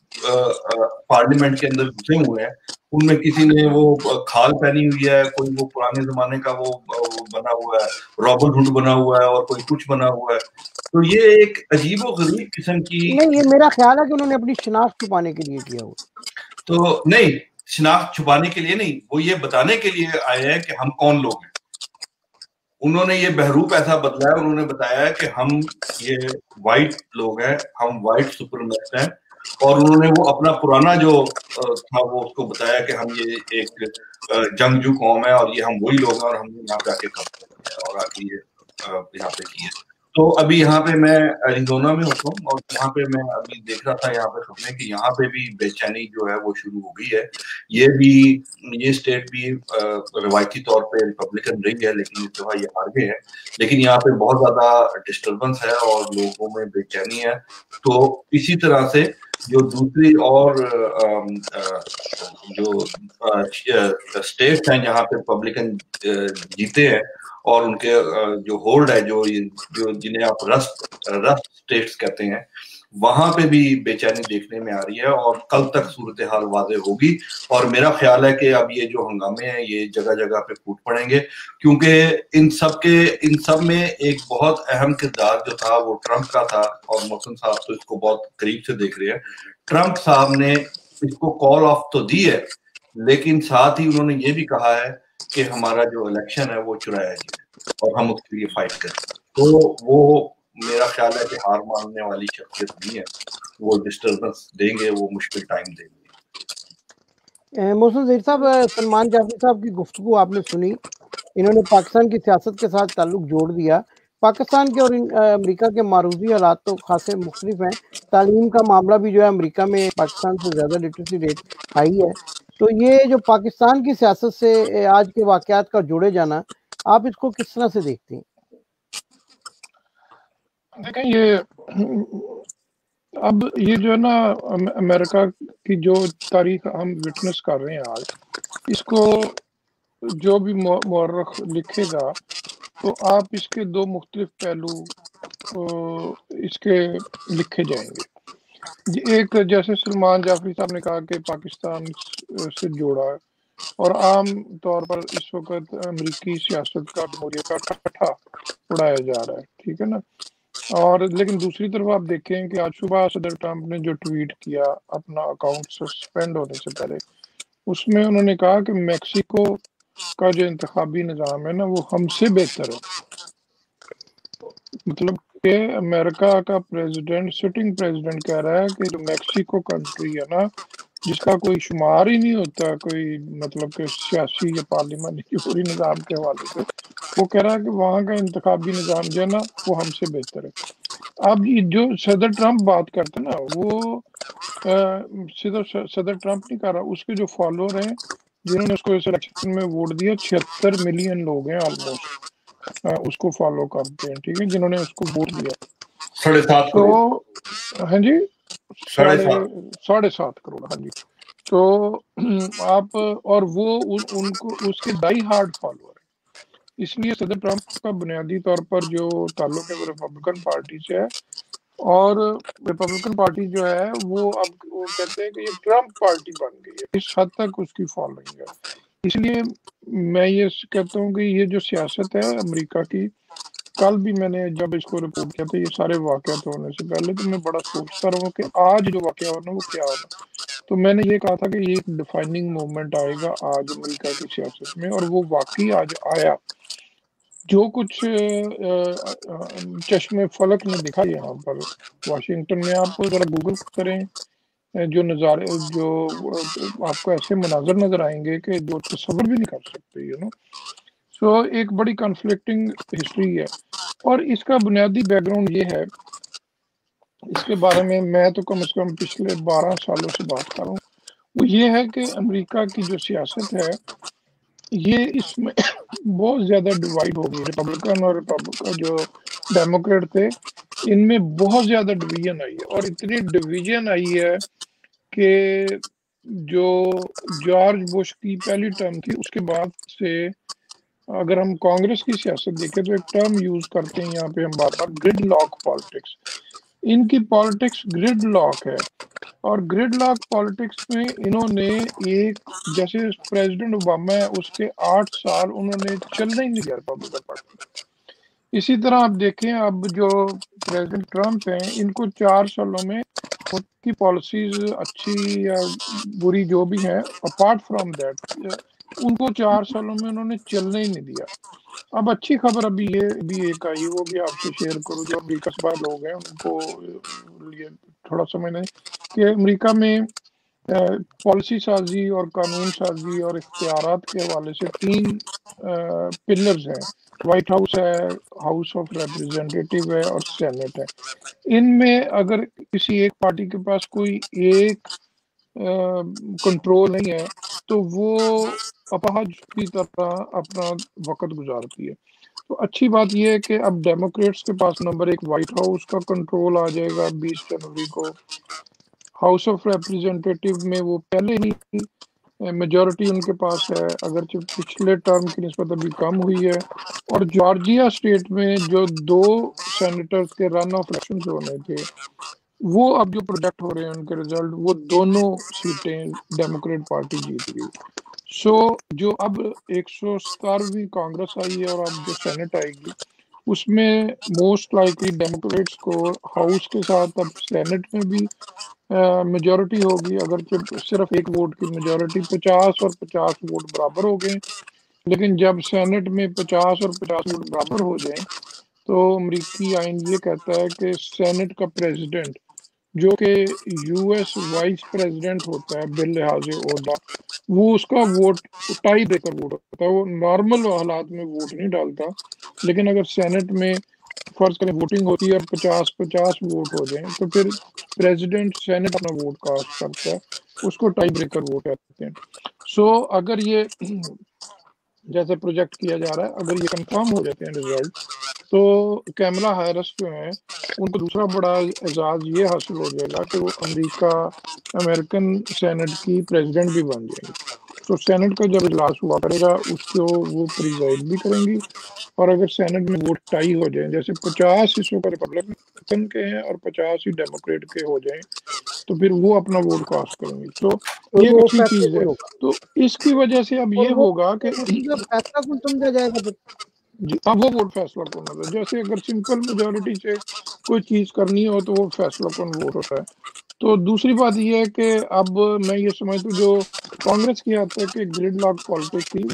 پارلیمنٹ کے اندر گھسے ہوئے ہیں ان میں کسی نے وہ کھال پہنی ہوئی ہے, کوئی وہ پرانے زمانے کا وہ بنا ہوا ہے, رابن ہوڈ بنا ہوا ہے, اور کوئی کچھ بنا ہوا ہے. تو یہ ایک عجیب و غریب قسم کی, نہیں یہ میرا خیال ہے کہ انہوں نے اپنی شناخت چھپانے کے لیے کیا ہوا. تو نہیں, شناخت چھپانے کے لیے نہیں, وہ یہ بتانے کے لیے آئے ہیں کہ ہم کون لوگ ہیں. انہوں نے یہ بحروپ ایسا بدلا ہے, انہوں نے بتایا ہے کہ ہم یہ وائٹ لوگ ہیں, ہم وائٹ سپرمیسٹ ہیں, اور انہوں نے وہ اپنا پرانا جو تھا وہ اس کو بتایا کہ ہم یہ ایک جنگجو قوم ہے اور یہ ہم وہی لوگ ہیں اور ہم نے یہاں پہ آ کے کام کیا اور آ کے یہ یہاں پہ کیے. تو ابھی یہاں پہ میں ایریزونا میں ہوتا ہوں اور یہاں پہ میں ابھی دیکھ رہا تھا یہاں پہ خبریں کہ یہاں پہ بھی بے چینی جو ہے وہ شروع ہو گئی ہے. یہ اسٹیٹ بھی روایتی طور پہ ریپبلکن رہی ہے لیکن اس دفعہ یہ ہار گئے ہیں. لیکن یہاں پہ بہت زیادہ ڈسٹربنس ہے اور لوگوں میں بے چینی ہے. تو اسی طرح سے جو دوسری اور جو اسٹیٹس ہیں جہاں پہ ریپبلکن جیتے ہیں اور ان کے جو ہولڈ ہے جو جنہیں آپ رسٹ اسٹیٹس کہتے ہیں وہاں پہ بھی بے چینی دیکھنے میں آ رہی ہے اور کل تک صورتحال واضح ہوگی. اور میرا خیال ہے کہ اب یہ جو ہنگامے ہیں یہ جگہ جگہ پہ پھوٹ پڑیں گے کیونکہ ان سب میں ایک بہت اہم کردار جو تھا وہ ٹرمپ کا تھا اور محسن صاحب تو اس کو بہت قریب سے دیکھ رہے ہیں. ٹرمپ صاحب نے اس کو کال آف تو دی ہے لیکن ساتھ ہی انہوں نے یہ بھی کہا ہے کہ ہمارا جو الیکشن ہے وہ چرایا جائے اور ہم اس کے لیے فائٹ کریں. تو وہ میرا خیال ہے کہ ہار ماننے والی شخصیت نہیں ہے, وہ ڈسٹربنس دیں گے, وہ مشکل ٹائم دیں گے. محسن ظہیر صاحب, سلمان جعفری صاحب کی گفتگو آپ نے سنی, انہوں نے پاکستان کی سیاست کے ساتھ تعلق جوڑ دیا. پاکستان کے اور امریکہ کے معروضی حالات تو خاصے مختلف ہیں. تعلیم کا معاملہ بھی جو ہے امریکہ میں پاکستان سے زیادہ لٹریسی ریٹ ہائی ہے. تو یہ جو پاکستان کی سیاست سے آج کے واقعات کا جوڑے جانا, آپ اس کو کس طرح سے دیکھتے ہیں؟ دیکھیں یہ اب یہ جو ہے نا امریکہ کی جو تاریخ ہم وٹنس کر رہے ہیں آج, اس کو جو بھی مورخ لکھے گا تو آپ اس کے دو مختلف پہلو اس کے لکھے جائیں گے. ایک جیسے سلمان جعفری صاحب نے کہا کہ پاکستان سے جوڑا ہے اور عام طور پر اس وقت امریکی سیاست کا جمہوریہ کا کٹھا اڑایا جا رہا ہے, ٹھیک ہے نا. اور لیکن دوسری طرف آپ دیکھیں کہ آج صبح صدر ٹرمپ نے جو ٹویٹ کیا اپنا اکاؤنٹ سسپینڈ ہونے سے پہلے, اس میں انہوں نے کہا کہ میکسیکو کا جو انتخابی نظام ہے نا وہ ہم سے بہتر ہے. مطلب کہ امریکہ کا پریزیڈنٹ, سٹنگ پریزیڈنٹ کہہ رہا ہے کہ جو میکسیکو کنٹری ہے نا جس کا کوئی شمار ہی نہیں ہوتا کوئی مطلب کہ سیاسی یا پارلیمانی جمہوری نظام کے حوالے سے, وہ کہہ رہا ہے کہ وہاں کا انتخابی نظام جو ہے نا وہ ہم سے بہتر ہے. اب جو صدر ٹرمپ بات کرتے نا وہ صدر ٹرمپ نہیں کر رہا, اس کے جو فالوور ہیں جنہوں نے اس کو اس الیکشن میں ووٹ دیا 76 ملین لوگ ہیں آلموسٹ اس کو فالو کرتے ہیں, ٹھیک ہے, جنہوں نے اس کو ووٹ دیا. 7.5 تو کروڑ ہاں جی 7.5 کروڑ, ہاں جی. تو آپ اور وہ ان کو اس کے ڈائی ہارڈ فالوور ہیں. اس لیے صدر ٹرمپ کا بنیادی طور پر جو تعلق ہے وہ ریپبلکن پارٹی سے ہے اور ریپبلکن پارٹی جو ہے وہ اب وہ کہتے ہیں کہ یہ ٹرمپ پارٹی بن گئی ہے, اس حد تک اس کی فالوئنگ ہے. اس لیے میں یہ کہتا ہوں کہ یہ جو سیاست ہے امریکہ کی, کل بھی میں نے جب اس کو رپورٹ کیا تھا یہ سارے واقعات ہونے سے پہلے, تو میں بڑا سوچتا رہا ہوں کہ آج جو واقعہ ہونا وہ کیا ہونا. تو میں نے یہ کہا تھا کہ یہ ایک ڈیفائننگ مومنٹ آئے گا آج امریکہ کی سیاست میں, اور وہ واقعی آج آیا. جو کچھ چشم فلک نے دکھا یہاں پر واشنگٹن میں, آپ کو ذرا گوگل کریں, جو نظارے جو آپ کو ایسے مناظر نظر آئیں گے کہ جو تصور بھی نہیں کر سکتے, یو نو. سو ایک بڑی کنفلکٹنگ ہسٹری ہے, اور اس کا بنیادی بیک گراؤنڈ یہ ہے, اس کے بارے میں تو کم از کم پچھلے 12 سالوں سے بات کر رہا ہوں, وہ یہ ہے کہ امریکہ کی جو سیاست ہے یہ اس میں بہت زیادہ ڈیوائڈ ہو گئی. ریپبلکن اور جو ڈیموکریٹ تھے ان میں بہت زیادہ ڈویژن آئی ہے, اور اتنی ڈویژن آئی ہے کہ جو جارج بش کی پہلی ٹرم تھی اس کے بعد سے اگر ہم کانگریس کی سیاست دیکھیں تو ایک ٹرم یوز کرتے ہیں یہاں پہ ہم بار بار, گرڈ لاک پالیٹکس. ان کی پالیٹکس گرڈ لاک ہے, اور گرڈ لاک پالیٹکس میں انہوں نے ایک, جیسے پریزیڈنٹ اوباما ہے اس کے 8 سال انہوں نے چلنا ہی نہیں دیا ریپبلکن پارٹی. اسی طرح آپ دیکھیں اب جو پریزیڈنٹ ٹرمپ ہیں ان کو 4 سالوں میں ان کی پالیسیز اچھی یا بری جو بھی ہیں, اپارٹ فرام دیٹ ان کو 4 سالوں میں انہوں نے چلنے ہی نہیں دیا. اب اچھی خبر ابھی یہ بھی ایک آئی, وہ بھی آپ سے شیئر کروں, جو امریکہ سے باہر لوگ ہیں ان کو لیے تھوڑا سمجھنا ہے کہ امریکہ میں پالیسی سازی اور قانون سازی اور اختیارات کے حوالے سے 3 پلرز ہیں. وائٹ ہاؤس ہے, ہاؤس آف ریپرزینٹیٹیو ہے اور سینٹ ہے. ان میں اگر کسی ایک پارٹی کے پاس کوئی ایک کنٹرول نہیں ہے تو وہ اپاہج کی طرح اپنا وقت گزارتی ہے. تو اچھی بات یہ ہے کہ اب ڈیموکریٹس کے پاس نمبر 1 وائٹ ہاؤس کا کنٹرول آ جائے گا 20 جنوری کو. ہاؤس آف ریپرزینٹیٹیو میں وہ پہلے ہی میجورٹی ان کے پاس ہے, اگرچہ پچھلے ٹرم کی نسبت ابھی کم ہوئی ہے. اور جارجیا اسٹیٹ میں جو 2 سینیٹرز کے رن آف الیکشنز ہونے تھے وہ اب جو پروجیکٹ ہو رہے ہیں ان کے ریزلٹ, وہ دونوں سیٹیں ڈیموکریٹ پارٹی جیت گئی. سو جو اب 117ویں کانگریس آئی ہے اور اب جو سینٹ آئے گی اس میں موسٹ لائکلی ڈیموکریٹس کو ہاؤس کے ساتھ اب سینٹ میں بھی میجورٹی ہوگی, اگرچہ صرف ایک ووٹ کی میجورٹی, 50 اور 50 ووٹ برابر ہو گئے. لیکن جب سینٹ میں 50 اور 50 ووٹ برابر ہو جائیں تو امریکی آئین یہ کہتا ہے کہ سینٹ کا پریزیڈنٹ جو کہ یو ایس وائس پریزیڈنٹ ہوتا ہے باللحاظ عہدہ, وہ اس کا ووٹ ٹائی بریکر ووٹ ہوتا ہے. وہ نارمل حالات میں ووٹ نہیں ڈالتا, لیکن اگر سینٹ میں فرض کریں ووٹنگ ہوتی ہے اور 50-50 ووٹ ہو جائیں تو پھر پریزیڈنٹ سینٹ اپنا ووٹ کاسٹ کرتا ہے, اس کو ٹائی بریکر ووٹ کہتے ہیں. سو اگر یہ جیسے پروجیکٹ کیا جا رہا ہے, اگر یہ کنفرم ہو جاتے ہیں ریزلٹ, تو کیملا ہیرس جو ہیں ان کو دوسرا بڑا اعزاز یہ حاصل ہو جائے گا کہ وہ امریکن سینٹ کی پریزیڈنٹ بھی بن جائیں گی. تو سینٹ کا جب اجلاس ہوا کرے گا اس کو وہ پریزائڈ بھی کریں گی, اور اگر سینٹ میں ووٹ ٹائی ہو جائیں, جیسے 50 حصوں کا ریپبلکن کے ہیں اور 50 ہی ڈیموکریٹ کے ہو جائیں, تو پھر وہ اپنا ووٹ کاسٹ کریں گی. تو یہ ایک اچھی چیز ہے. تو اس کی وجہ سے اب یہ ہوگا کہ فیصلہ کون سمجھا جائے گا جی اب وہ ووٹ فیصلہ کون ہوتا ہے. جیسے اگر سمپل میجورٹی سے کوئی چیز کرنی ہو تو وہ فیصلہ کون ووٹ ہوتا ہے. تو دوسری بات یہ ہے کہ اب میں یہ سمجھتا ہوں جو کانگریس کی حد تک کہ گریڈ لاک پالیٹکس تھی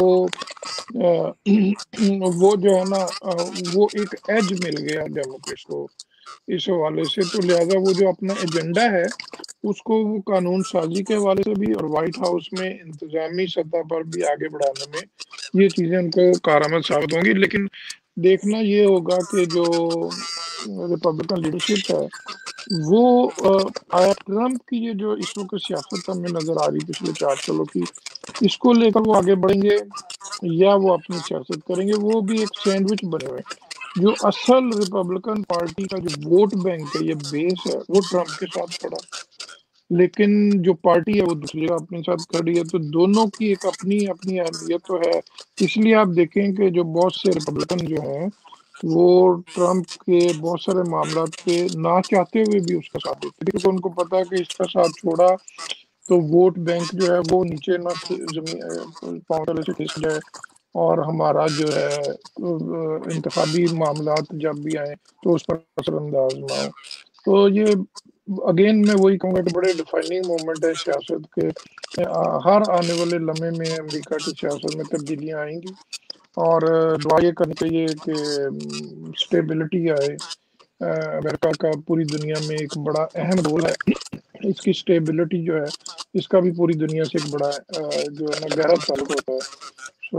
وہ جو ہے نا وہ ایک ایج مل گیا ڈیموکریٹس کو اس حوالے سے. تو لہٰذا وہ جو اپنا ایجنڈا ہے اس کو وہ قانون سازی کے حوالے سے بھی اور وائٹ ہاؤس میں انتظامی سطح پر بھی آگے بڑھانے میں یہ چیزیں ان کو کارآمد ثابت ہوں گی. لیکن دیکھنا یہ ہوگا کہ جو ریپبلکن لیڈرشپ ہے وہ آیا ٹرمپ کی یہ جو اس وقت سیاست ہمیں نظر آ رہی پچھلے 4 سالوں کی, اس کو لے کر وہ آگے بڑھیں گے یا وہ اپنی سیاست کریں گے. وہ بھی ایک سینڈوچ بنے ہوئے. جو اصل ریپبلکن پارٹی کا جو ووٹ بینک ہے, یہ بیس ہے, وہ ٹرمپ کے ساتھ کھڑا, لیکن جو پارٹی ہے وہ دوسری اپنے ساتھ کھڑی ہے. تو دونوں کی ایک اپنی اپنی اہمیت تو ہے. اس لیے آپ دیکھیں کہ جو بہت سے ریپبلکن جو ہیں وہ ٹرمپ کے بہت سارے معاملات پہ نہ چاہتے ہوئے بھی اس کا ساتھ دیتے, کیونکہ ان کو پتا ہے کہ اس کا ساتھ چھوڑا تو ووٹ بینک جو ہے وہ نیچے نہ زمین پاؤں تلے سے کھسک جائے, اور ہمارا جو ہے انتخابی معاملات جب بھی آئیں تو اس پر اثر انداز نہ ہو. تو یہ اگین میں وہی کہوں گا کہ بڑے ڈیفائننگ مومنٹ ہے سیاست کے. ہر آنے والے لمحے میں امریکہ کی سیاست میں تبدیلیاں آئیں گی, اور دعا یہ کرنی چاہیے کہ سٹیبلٹی آئے. امریکہ کا پوری دنیا میں ایک بڑا اہم رول ہے, اس کی سٹیبلٹی جو ہے اس کا بھی پوری دنیا سے ایک بڑا جو ہے نا گہرا تعلق ہوتا ہے. سو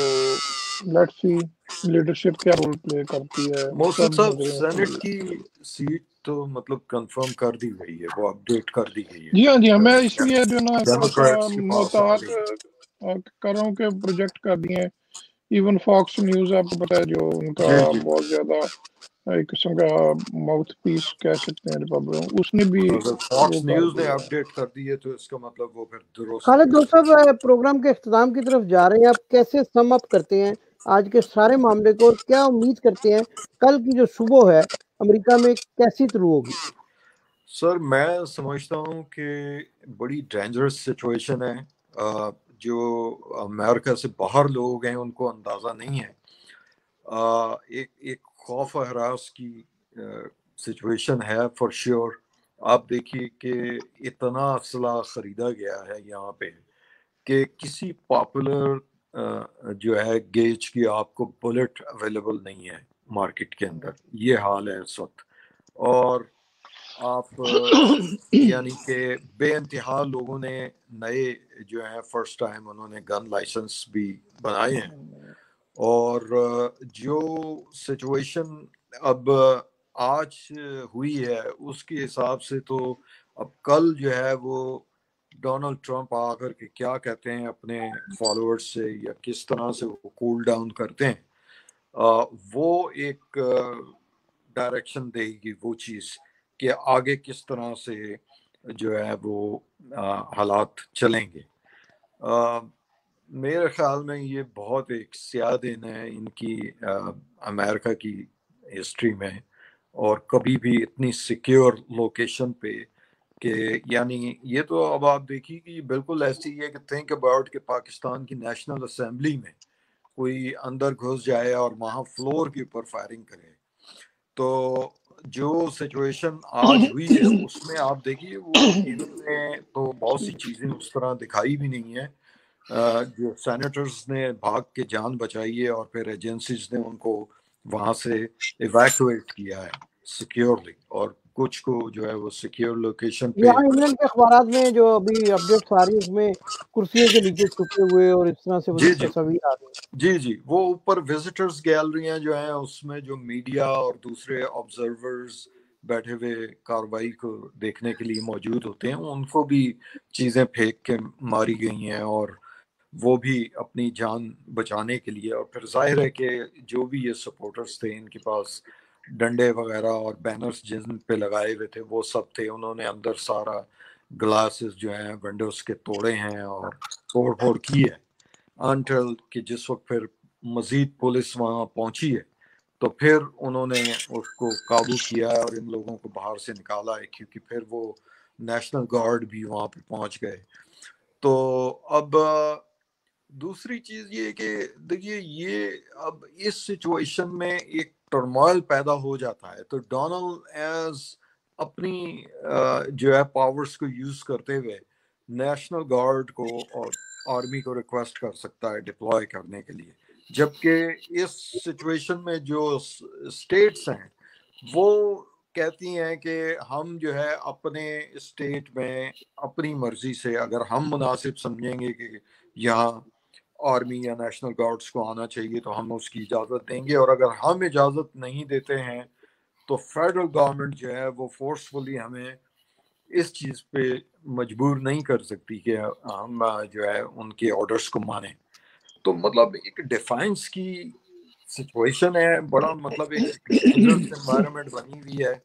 لیٹس سی لیڈرشپ کیا رول پلے کرتی ہے. محسن سب صاحب نظریں سینٹ کی سیٹ تو مطلب کنفرم کر دی گئی ہے, وہ اپڈیٹ کر دی گئی ہے. جی ہاں جی ہاں, میں اس لیے جو نا تھوڑا سا ڈیموکریٹس کے پاس آ محتاط گئی. کر رہا ہوں کہ پروجیکٹ کر دیے. ایون فاکس نیوز آپ کو پتا ہے جو ان کا جی جی, بہت زیادہ ایک قسم کا ماؤتھ پیس کہہ سکتے ہیں ریپبلکن, اس نے بھی اگر وہ فاکس کر نیوز نے دیا. اپڈیٹ کر دی ہے تو اس کا مطلب وہ پھر درست. خالد دوست صاحب پروگرام کے اختتام کی طرف جا رہے ہیں, آپ کیسے سم اپ کرتے ہیں آج کے سارے معاملے کو, اور کیا امید کرتے ہیں کل کی جو صبح ہے امریکہ میں کیسی طلوع ہوگی؟ سر میں سمجھتا ہوں کہ بڑی ڈینجرس سچویشن ہے. جو امریکہ سے باہر لوگ ہیں ان کو اندازہ نہیں ہے. ایک خوف و ہراس کی سچویشن ہے فار شیور. آپ دیکھیے کہ اتنا اسلحہ خریدا گیا ہے یہاں پہ کہ کسی پاپولر جو ہے گیج کی آپ کو بلٹ اویلیبل نہیں ہے مارکیٹ کے اندر. یہ حال ہے اس وقت. اور آپ یعنی کہ بے انتہا لوگوں نے نئے جو ہیں فرسٹ ٹائم انہوں نے گن لائسنس بھی بنائے ہیں، اور جو سچویشن اب آج ہوئی ہے اس کے حساب سے تو اب کل جو ہے وہ ڈونلڈ ٹرمپ آ کر کے کیا کہتے ہیں اپنے فالوورز سے یا کس طرح سے وہ کول ڈاؤن کرتے ہیں، وہ ایک ڈائریکشن دے گی وہ چیز کہ آگے کس طرح سے جو ہے وہ حالات چلیں گے۔ میرے خیال میں یہ بہت ایک سیاہ دن ہے ان کی امریکہ کی ہسٹری میں، اور کبھی بھی اتنی سیکیور لوکیشن پہ کہ یعنی یہ تو اب آپ دیکھیے کہ بالکل ایسی ہے کہ تھنک اباؤٹ کہ پاکستان کی نیشنل اسمبلی میں کوئی اندر گھس جائے اور وہاں فلور کے اوپر فائرنگ کرے، تو جو سچویشن آج ہوئی ہے اس میں آپ دیکھیے وہ انہوں نے تو بہت سی چیزیں اس طرح دکھائی بھی نہیں ہیں، جو سینیٹرز نے بھاگ کے جان بچائی ہے اور پھر ایجنسیز نے ان کو وہاں سے ایویکویٹ کیا ہے سیکیورلی، اور کچھ کو جو ہے وہ سیکیور لوکیشن پہ۔ یہاں انگلینڈ کے اخبارات میں جو ابھی اپڈیٹس آ رہی ہے اس میں کرسیوں کے نیچے چھپے ہوئے اور اس طرح سے وہ تصاویر آ رہی ہیں۔ جی وہ اوپر وزٹرز گیلریاں جو ہیں اس میں جو میڈیا اور دوسرے آبزرورز بیٹھے ہوئے کاروائی کو دیکھنے کے لیے موجود ہوتے ہیں، ان کو بھی چیزیں پھینک کے ماری گئی ہیں اور وہ بھی اپنی جان بچانے کے لیے، اور پھر ظاہر ہے کہ جو بھی یہ سپورٹرز تھے ان کے پاس ڈنڈے وغیرہ اور بینرز جن پہ لگائے ہوئے تھے وہ سب تھے، انہوں نے اندر سارا گلاسز جو ہیں ونڈوز کے توڑے ہیں اور توڑ پھوڑ کی ہے، انٹل کہ جس وقت پھر مزید پولیس وہاں پہنچی ہے تو پھر انہوں نے اس کو قابو کیا اور ان لوگوں کو باہر سے نکالا ہے، کیونکہ پھر وہ نیشنل گارڈ بھی وہاں پہ پہنچ گئے۔ تو اب دوسری چیز یہ کہ دیکھیے یہ اب اس سچویشن میں ایک ٹرموائل پیدا ہو جاتا ہے، تو ڈونلڈ ایز اپنی جو ہے پاورز کو یوز کرتے ہوئے نیشنل گارڈ کو اور آرمی کو ریکویسٹ کر سکتا ہے ڈپلوائے کرنے کے لیے، جبکہ اس سچویشن میں جو اسٹیٹس ہیں وہ کہتی ہیں کہ ہم جو ہے اپنے اسٹیٹ میں اپنی مرضی سے اگر ہم مناسب سمجھیں گے کہ یہاں آرمی یا نیشنل گارڈز کو آنا چاہیے تو ہم اس کی اجازت دیں گے، اور اگر ہم اجازت نہیں دیتے ہیں تو فیڈرل گورنمنٹ جو ہے وہ فورسفلی ہمیں اس چیز پہ مجبور نہیں کر سکتی کہ ہم جو ہے ان کے آرڈرز کو مانیں۔ تو مطلب ایک ڈیفائنس کی سچویشن ہے، بڑا مطلب ایک ڈینجرس انوائرمنٹ بنی ہوئی ہے،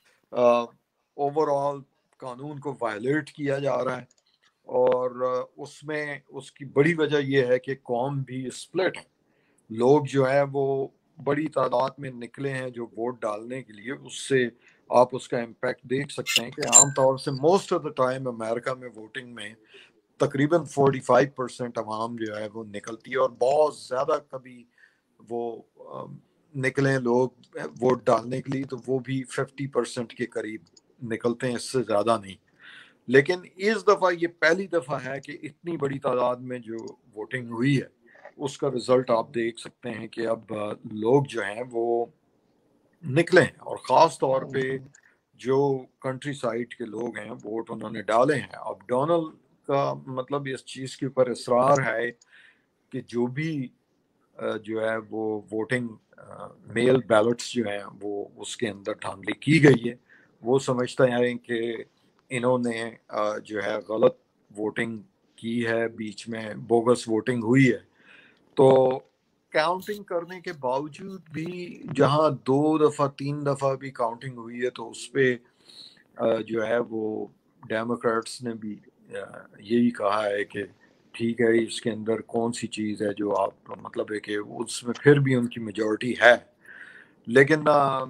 اوور آل قانون کو وائلیٹ کیا جا رہا ہے، اور اس میں اس کی بڑی وجہ یہ ہے کہ قوم بھی سپلٹ ہے، لوگ جو ہیں وہ بڑی تعداد میں نکلے ہیں جو ووٹ ڈالنے کے لیے، اس سے آپ اس کا امپیکٹ دیکھ سکتے ہیں کہ عام طور سے موسٹ آف دا ٹائم امریکہ میں ووٹنگ میں تقریباً 45% عوام جو ہے وہ نکلتی ہے، اور بہت زیادہ کبھی وہ نکلیں لوگ ووٹ ڈالنے کے لیے تو وہ بھی 50% کے قریب نکلتے ہیں، اس سے زیادہ نہیں۔ لیکن اس دفعہ یہ پہلی دفعہ ہے کہ اتنی بڑی تعداد میں جو ووٹنگ ہوئی ہے اس کا رزلٹ آپ دیکھ سکتے ہیں کہ اب لوگ جو ہیں وہ نکلے ہیں، اور خاص طور پہ جو کنٹری سائڈ کے لوگ ہیں ووٹ انہوں نے ڈالے ہیں۔ اب ڈونلڈ کا مطلب اس چیز کے اوپر اصرار ہے کہ جو بھی جو ہے وہ ووٹنگ میل بیلٹس جو ہیں وہ اس کے اندر دھاندلی کی گئی ہے، وہ سمجھتے ہیں کہ انہوں نے جو ہے غلط ووٹنگ کی ہے، بیچ میں بوگس ووٹنگ ہوئی ہے۔ تو کاؤنٹنگ کرنے کے باوجود بھی جہاں 2 دفعہ 3 دفعہ بھی کاؤنٹنگ ہوئی ہے تو اس پہ جو ہے وہ ڈیموکریٹس نے بھی یہی کہا ہے کہ ٹھیک ہے اس کے اندر کون سی چیز ہے جو آپ مطلب ہے کہ اس میں پھر بھی ان کی میجورٹی ہے، لیکن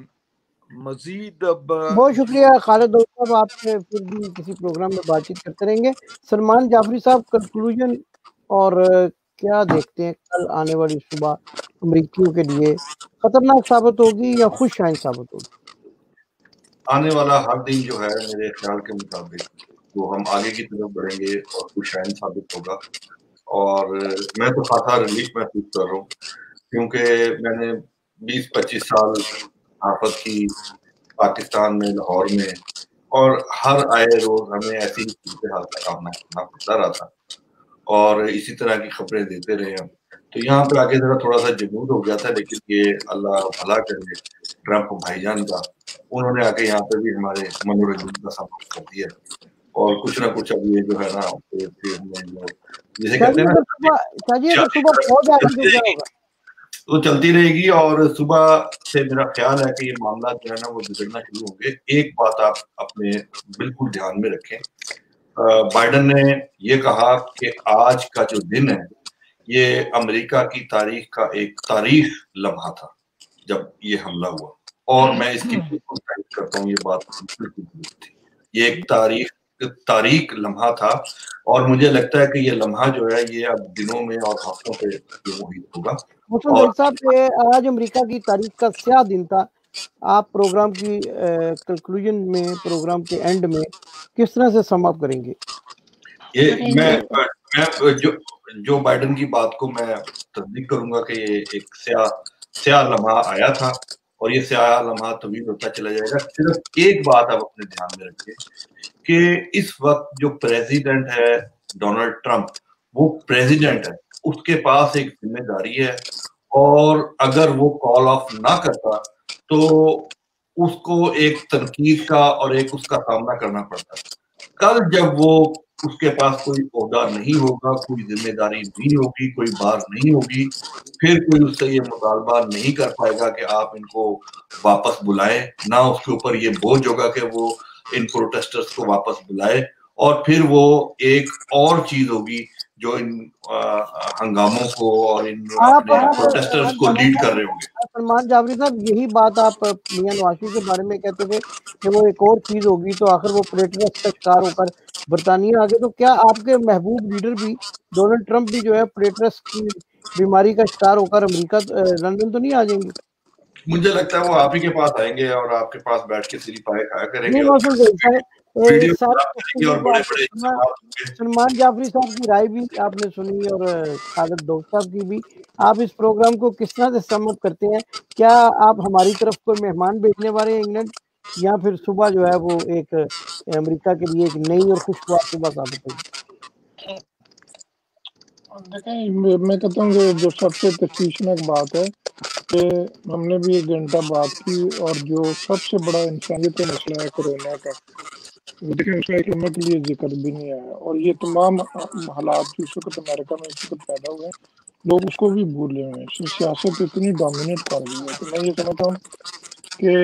مزید اب بہت شکریہ خالد صاحب، آپ سے پھر بھی کسی پروگرام میں بات چیت کرتے رہیں گے۔ سلمان جعفری صاحب، کنکلوژن اور کیا دیکھتے ہیں کل آنے والی صبح امریکیوں کے لیے خطرناک ثابت ہوگی یا خوش شائن ثابت ہوگی؟ آنے والا ہر دن جو ہے میرے خیال کے مطابق وہ ہم آگے کی طرف بڑھیں گے اور خوش شائن ثابت ہوگا، اور میں تو خاصا ریلیف محسوس کر رہا ہوں کیونکہ میں نے 20-25 سال آفت کی پاکستان میں لاہور میں اور ہر آئے روز ہمیں ایسی صورتحال کا سامنا کرنا پڑتا رہا تھا اور اسی طرح کی خبریں دیتے رہے ہم. تو یہاں پہ آگے ذرا تھوڑا سا جمود ہو گیا تھا، لیکن یہ اللہ بھلا کرے ٹرمپ بھائی جان کا، انہوں نے آ کے یہاں پہ بھی ہمارے منورنجن کا سامان کر دیا اور کچھ نہ کچھ اب یہ جو ہے نا جسے کہتے ہیں تو چلتی رہے گی. اور صبح سے میرا خیال ہے کہ یہ معاملات جو ہے نا وہ بگڑنا شروع ہوں گے. ایک بات آپ اپنے بالکل دھیان میں رکھیں، بائیڈن نے یہ کہا کہ آج کا جو دن ہے یہ امریکہ کی تاریخ کا ایک تاریخ لمحہ تھا جب یہ حملہ ہوا، اور میں اس کی بالکل تعریف کرتا ہوں، یہ بات بالکل درست تھی. یہ ایک تاریخ لمحہ تھا اور مجھے لگتا ہے کہ یہ لمحہ جو ہے یہ اب دنوں میں اور ہفتوں پہ یہ محیط ہوگا. صاحب آج امریکہ کی تاریخ کا سیاہ دن تھا. آپ پروگرام کی کنکلوژن میں، پروگرام کے اینڈ میں کس طرح سے سم اپ کریں گے؟ یہ میں جو بائیڈن کی بات کو میں تصدیق کروں گا کہ یہ ایک سیاہ لمحہ آیا تھا اور یہ سیاہ لمحہ طویل ہوتا چلا جائے گا. صرف ایک بات آپ اپنے دھیان میں رکھیں کہ اس وقت جو پریزیڈنٹ ہے ڈونلڈ ٹرمپ، وہ پریزیڈنٹ ہے، اس کے پاس ایک ذمہ داری ہے، اور اگر وہ کال آف نہ کرتا تو اس کو ایک تنقید کا اور ایک اس کا سامنا کرنا پڑتا. کل جب وہ اس کے پاس کوئی عہدہ نہیں ہوگا، کوئی ذمہ داری نہیں ہوگی، کوئی بار نہیں ہوگی، پھر کوئی اس سے یہ مطالبہ نہیں کر پائے گا کہ آپ ان کو واپس بلائیں، نہ اس کے اوپر یہ بوجھ ہوگا کہ وہ ان پروٹیسٹرز کو واپس بلائے، اور پھر وہ ایک اور چیز ہوگی جو ان ہنگاموں کو اور ان پروٹیسٹرز کو لیڈ کر رہے ہوں گے. سلمان جابری صاحب، یہی بات آپ میاں نواز کے بارے میں کہتے تھے کہ وہ ایک اور چیز ہوگی تو آخر وہ پلیٹرس کا شکار ہو کر برطانیہ آ گئے. تو کیا آپ کے محبوب لیڈر بھی ڈونلڈ ٹرمپ بھی جو ہے پلیٹرس کی بیماری کا شکار ہو کر امریکہ لندن تو نہیں آ جائیں گے؟ مجھے لگتا ہے وہ آپ ہی کے پاس آئیں گے اور آپ کے پاس بیٹھ کے سری پائے کھایا کریں گے. سلمان جعفری صاحب کی رائے بھی آپ نے سنی اور خالد دوست صاحب کی بھی. آپ اس پروگرام کو کس طرح سے سم اپ کرتے ہیں؟ کیا آپ ہماری طرف کوئی مہمان بھیجنے والے ہیں انگلینڈ، یا پھر صبح جو ہے وہ ایک امریکہ کے لیے ایک نئی اور خوشگوار صبح ثابت ہوگی؟ دیکھیں، میں کہتا ہوں کہ جو سب سے تشویشناک بات ہے کہ ہم نے بھی 1 گھنٹہ بات کی، اور جو سب سے بڑا انسانیت کا مسئلہ ہے کورونا کا، دیکھیں اس کا ایک لمحے کے لیے ذکر بھی نہیں آیا. اور یہ تمام حالات جو اس وقت امریکہ میں اس وقت پیدا ہوئے ہیں، لوگ اس کو بھی بھولے ہوئے ہیں. سیاست اتنی ڈومینیٹ کر گئی ہے. تو میں یہ سمجھتا ہوں کہ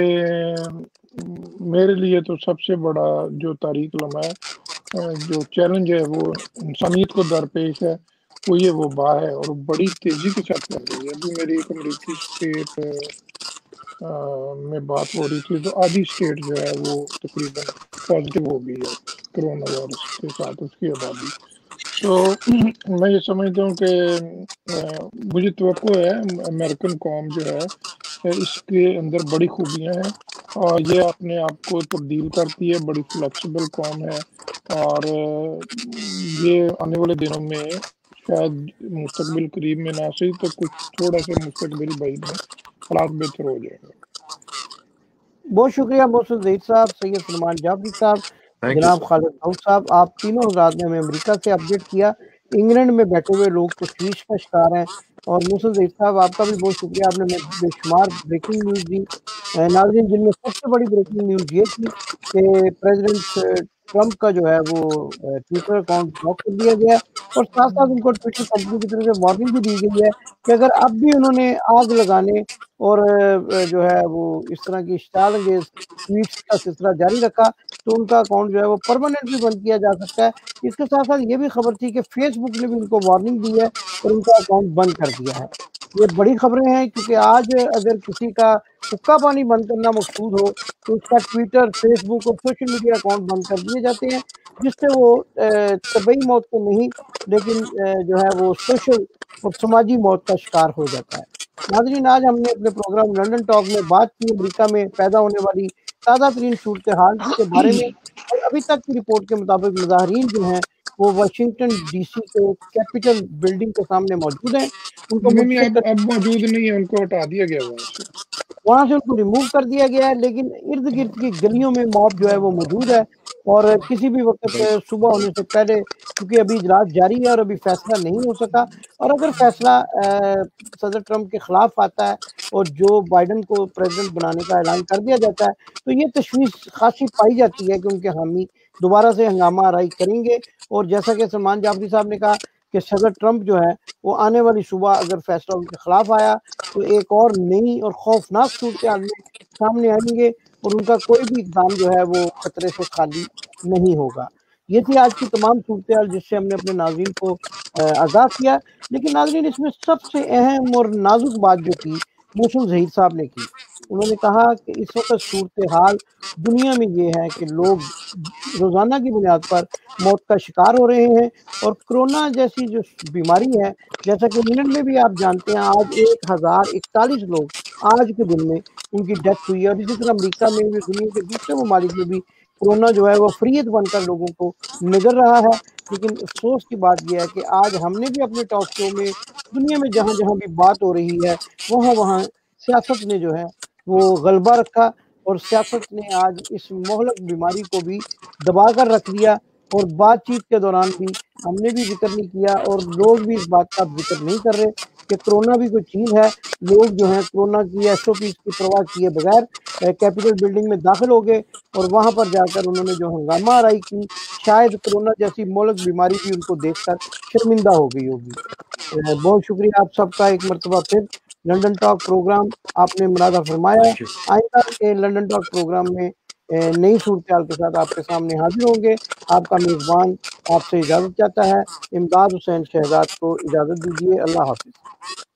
میرے لیے تو سب سے بڑا جو تاریخ لمحہ ہے، جو چیلنج ہے وہ انسانیت کو درپیش ہے، وہ یہ وبا ہے، اور بڑی تیزی کے ساتھ پھیل رہی ہے. ابھی میری ایک امریکی اسٹیٹ میں بات ہو رہی تھی، تو آدھی اسٹیٹ جو ہے وہ تقریباً پازیٹیو ہو گئی ہے کرونا وائرس کے ساتھ، اس کی آبادی. تو میں یہ سمجھتا ہوں کہ مجھے توقع ہے امریکن قوم جو ہے اس کے اندر بڑی خوبیاں ہیں، اور یہ اپنے آپ کو تبدیل کرتی ہے، بڑی فلیکسیبل قوم ہے، اور یہ آنے والے دنوں میں شاید مستقبل قریب میں نہ صحیح تو کچھ تھوڑا سا مستقبل بعید میں حالات بہتر ہو جائیں گے. بہت شکریہ محسن زہید صاحب، سید سلمان جعفری صاحب، جناب خالد داؤد صاحب. آپ تینوں حضرات نے ہمیں امریکہ سے اپڈیٹ کیا. انگلینڈ میں بیٹھے ہوئے لوگ تشویش کا شکار ہیں. اور محسن زہید صاحب آپ کا بھی بہت شکریہ، آپ نے بے شمار بریکنگ نیوز دی. ناظرین، جن میں سب سے بڑی بریکنگ نیوز یہ تھی کہ پریزیڈنٹ ٹرمپ کا جو ہے وہ ٹویٹر اکاؤنٹ بلاک کر دیا گیا ہے، اور ساتھ ساتھ ان کو ٹویٹر کمپنی کی طرف سے وارننگ بھی دی گئی ہے کہ اگر اب بھی انہوں نے آگ لگانے اور جو ہے وہ اس طرح کی اشتعال انگیز ٹویٹس کا سلسلہ جاری رکھا تو ان کا اکاؤنٹ جو ہے وہ پرماننٹلی بند کیا جا سکتا ہے. اس کے ساتھ ساتھ یہ بھی خبر تھی کہ فیس بک نے بھی ان کو وارننگ دی ہے اور ان کا اکاؤنٹ بند کر دیا ہے. یہ بڑی خبریں ہیں، کیونکہ آج اگر کسی کا حقہ پانی بند کرنا مقصود ہو تو اس کا ٹویٹر، فیس بک اور سوشل میڈیا اکاؤنٹ بند کر دیے جاتے ہیں، جس سے وہ طبعی موت کو نہیں لیکن جو ہے وہ سوشل اور سماجی موت کا شکار ہو جاتا ہے. ناظرین، آج ہم نے اپنے پروگرام لنڈن ٹاک میں بات کی امریکہ میں پیدا ہونے والی تازہ ترین صورتحال کے بارے میں، اور ابھی تک کی رپورٹ کے مطابق مظاہرین جو ہیں وہ واشنگٹن ڈی سی کے کیپٹل بلڈنگ کے سامنے موجود ہیں. ان کو نہیں اب موجود نہیں ہے، ان کو ہٹا دیا گیا وہاں سے. وہاں سے ان کو ریموو کر دیا گیا ہے، لیکن ارد گرد کی گلیوں میں موب جو ہے وہ موجود ہے، اور کسی بھی وقت صبح ہونے سے پہلے، کیونکہ ابھی اجلاس جاری ہے اور ابھی فیصلہ نہیں ہو سکا، اور اگر فیصلہ صدر ٹرمپ کے خلاف آتا ہے اور جو بائیڈن کو پریزیڈنٹ بنانے کا اعلان کر دیا جاتا ہے، تو یہ تشویش خاصی پائی جاتی ہے کہ ان کے حامی دوبارہ سے ہنگامہ آرائی کریں گے، اور جیسا کہ سلمان جعفری صاحب نے کہا کہ صدر ٹرمپ جو ہے وہ آنے والی صبح اگر فیصلہ ان کے خلاف آیا تو ایک اور نئی اور خوفناک صورتحال میں سامنے آئیں گے، اور ان کا کوئی بھی اقدام جو ہے وہ خطرے سے خالی نہیں ہوگا۔ یہ تھی آج کی تمام صورتحال جس سے ہم نے اپنے ناظرین کو آگاہ کیا، لیکن ناظرین اس میں سب سے اہم اور نازک بات جو کی موصل ظہیر صاحب نے کی، انہوں نے کہا کہ اس وقت صورتحال دنیا میں یہ ہے کہ لوگ روزانہ کی بنیاد پر موت کا شکار ہو رہے ہیں، اور کرونا جیسی جو بیماری ہے، جیسا کہ انگلینڈ میں بھی آپ جانتے ہیں آج 1041 لوگ آج کے دن میں ان کی ڈیتھ ہوئی ہے، اور اسی طرح امریکہ میں بھی، دنیا کے دوسرے ممالک میں بھی کرونا جو ہے وہ فریت بن کر لوگوں کو نگر رہا ہے۔ لیکن افسوس کی بات یہ ہے کہ آج ہم نے بھی اپنے ٹاک شو میں دنیا میں جہاں جہاں بھی بات ہو رہی ہے وہاں وہاں سیاست نے جو ہے وہ غلبہ رکھا، اور سیاست نے آج اس مہلک بیماری کو بھی دبا کر رکھ دیا، اور بات چیت کے دوران بھی ہم نے بھی ذکر نہیں کیا اور لوگ بھی اس بات کا ذکر نہیں کر رہے کہ کرونا بھی کوئی چیز ہے۔ لوگ جو ہیں کرونا کی ایس او پیز کی پرواہ کیے بغیر کیپٹل بلڈنگ میں داخل ہو گئے، اور وہاں پر جا کر انہوں نے جو ہنگامہ آرائی کی، شاید کرونا جیسی مہلک بیماری بھی ان کو دیکھ کر شرمندہ ہو گئی ہوگی۔ بہت شکریہ آپ سب کا ایک مرتبہ پھر لنڈن ٹاک پروگرام آپ نے مرادہ فرمایا۔ آئندہ کے لنڈن ٹاک پروگرام میں نئی صورتحال کے ساتھ آپ کے سامنے حاضر ہوں گے۔ آپ کا میزبان آپ سے اجازت چاہتا ہے، امداد حسین شہزاد کو اجازت دیجیے۔ اللہ حافظ۔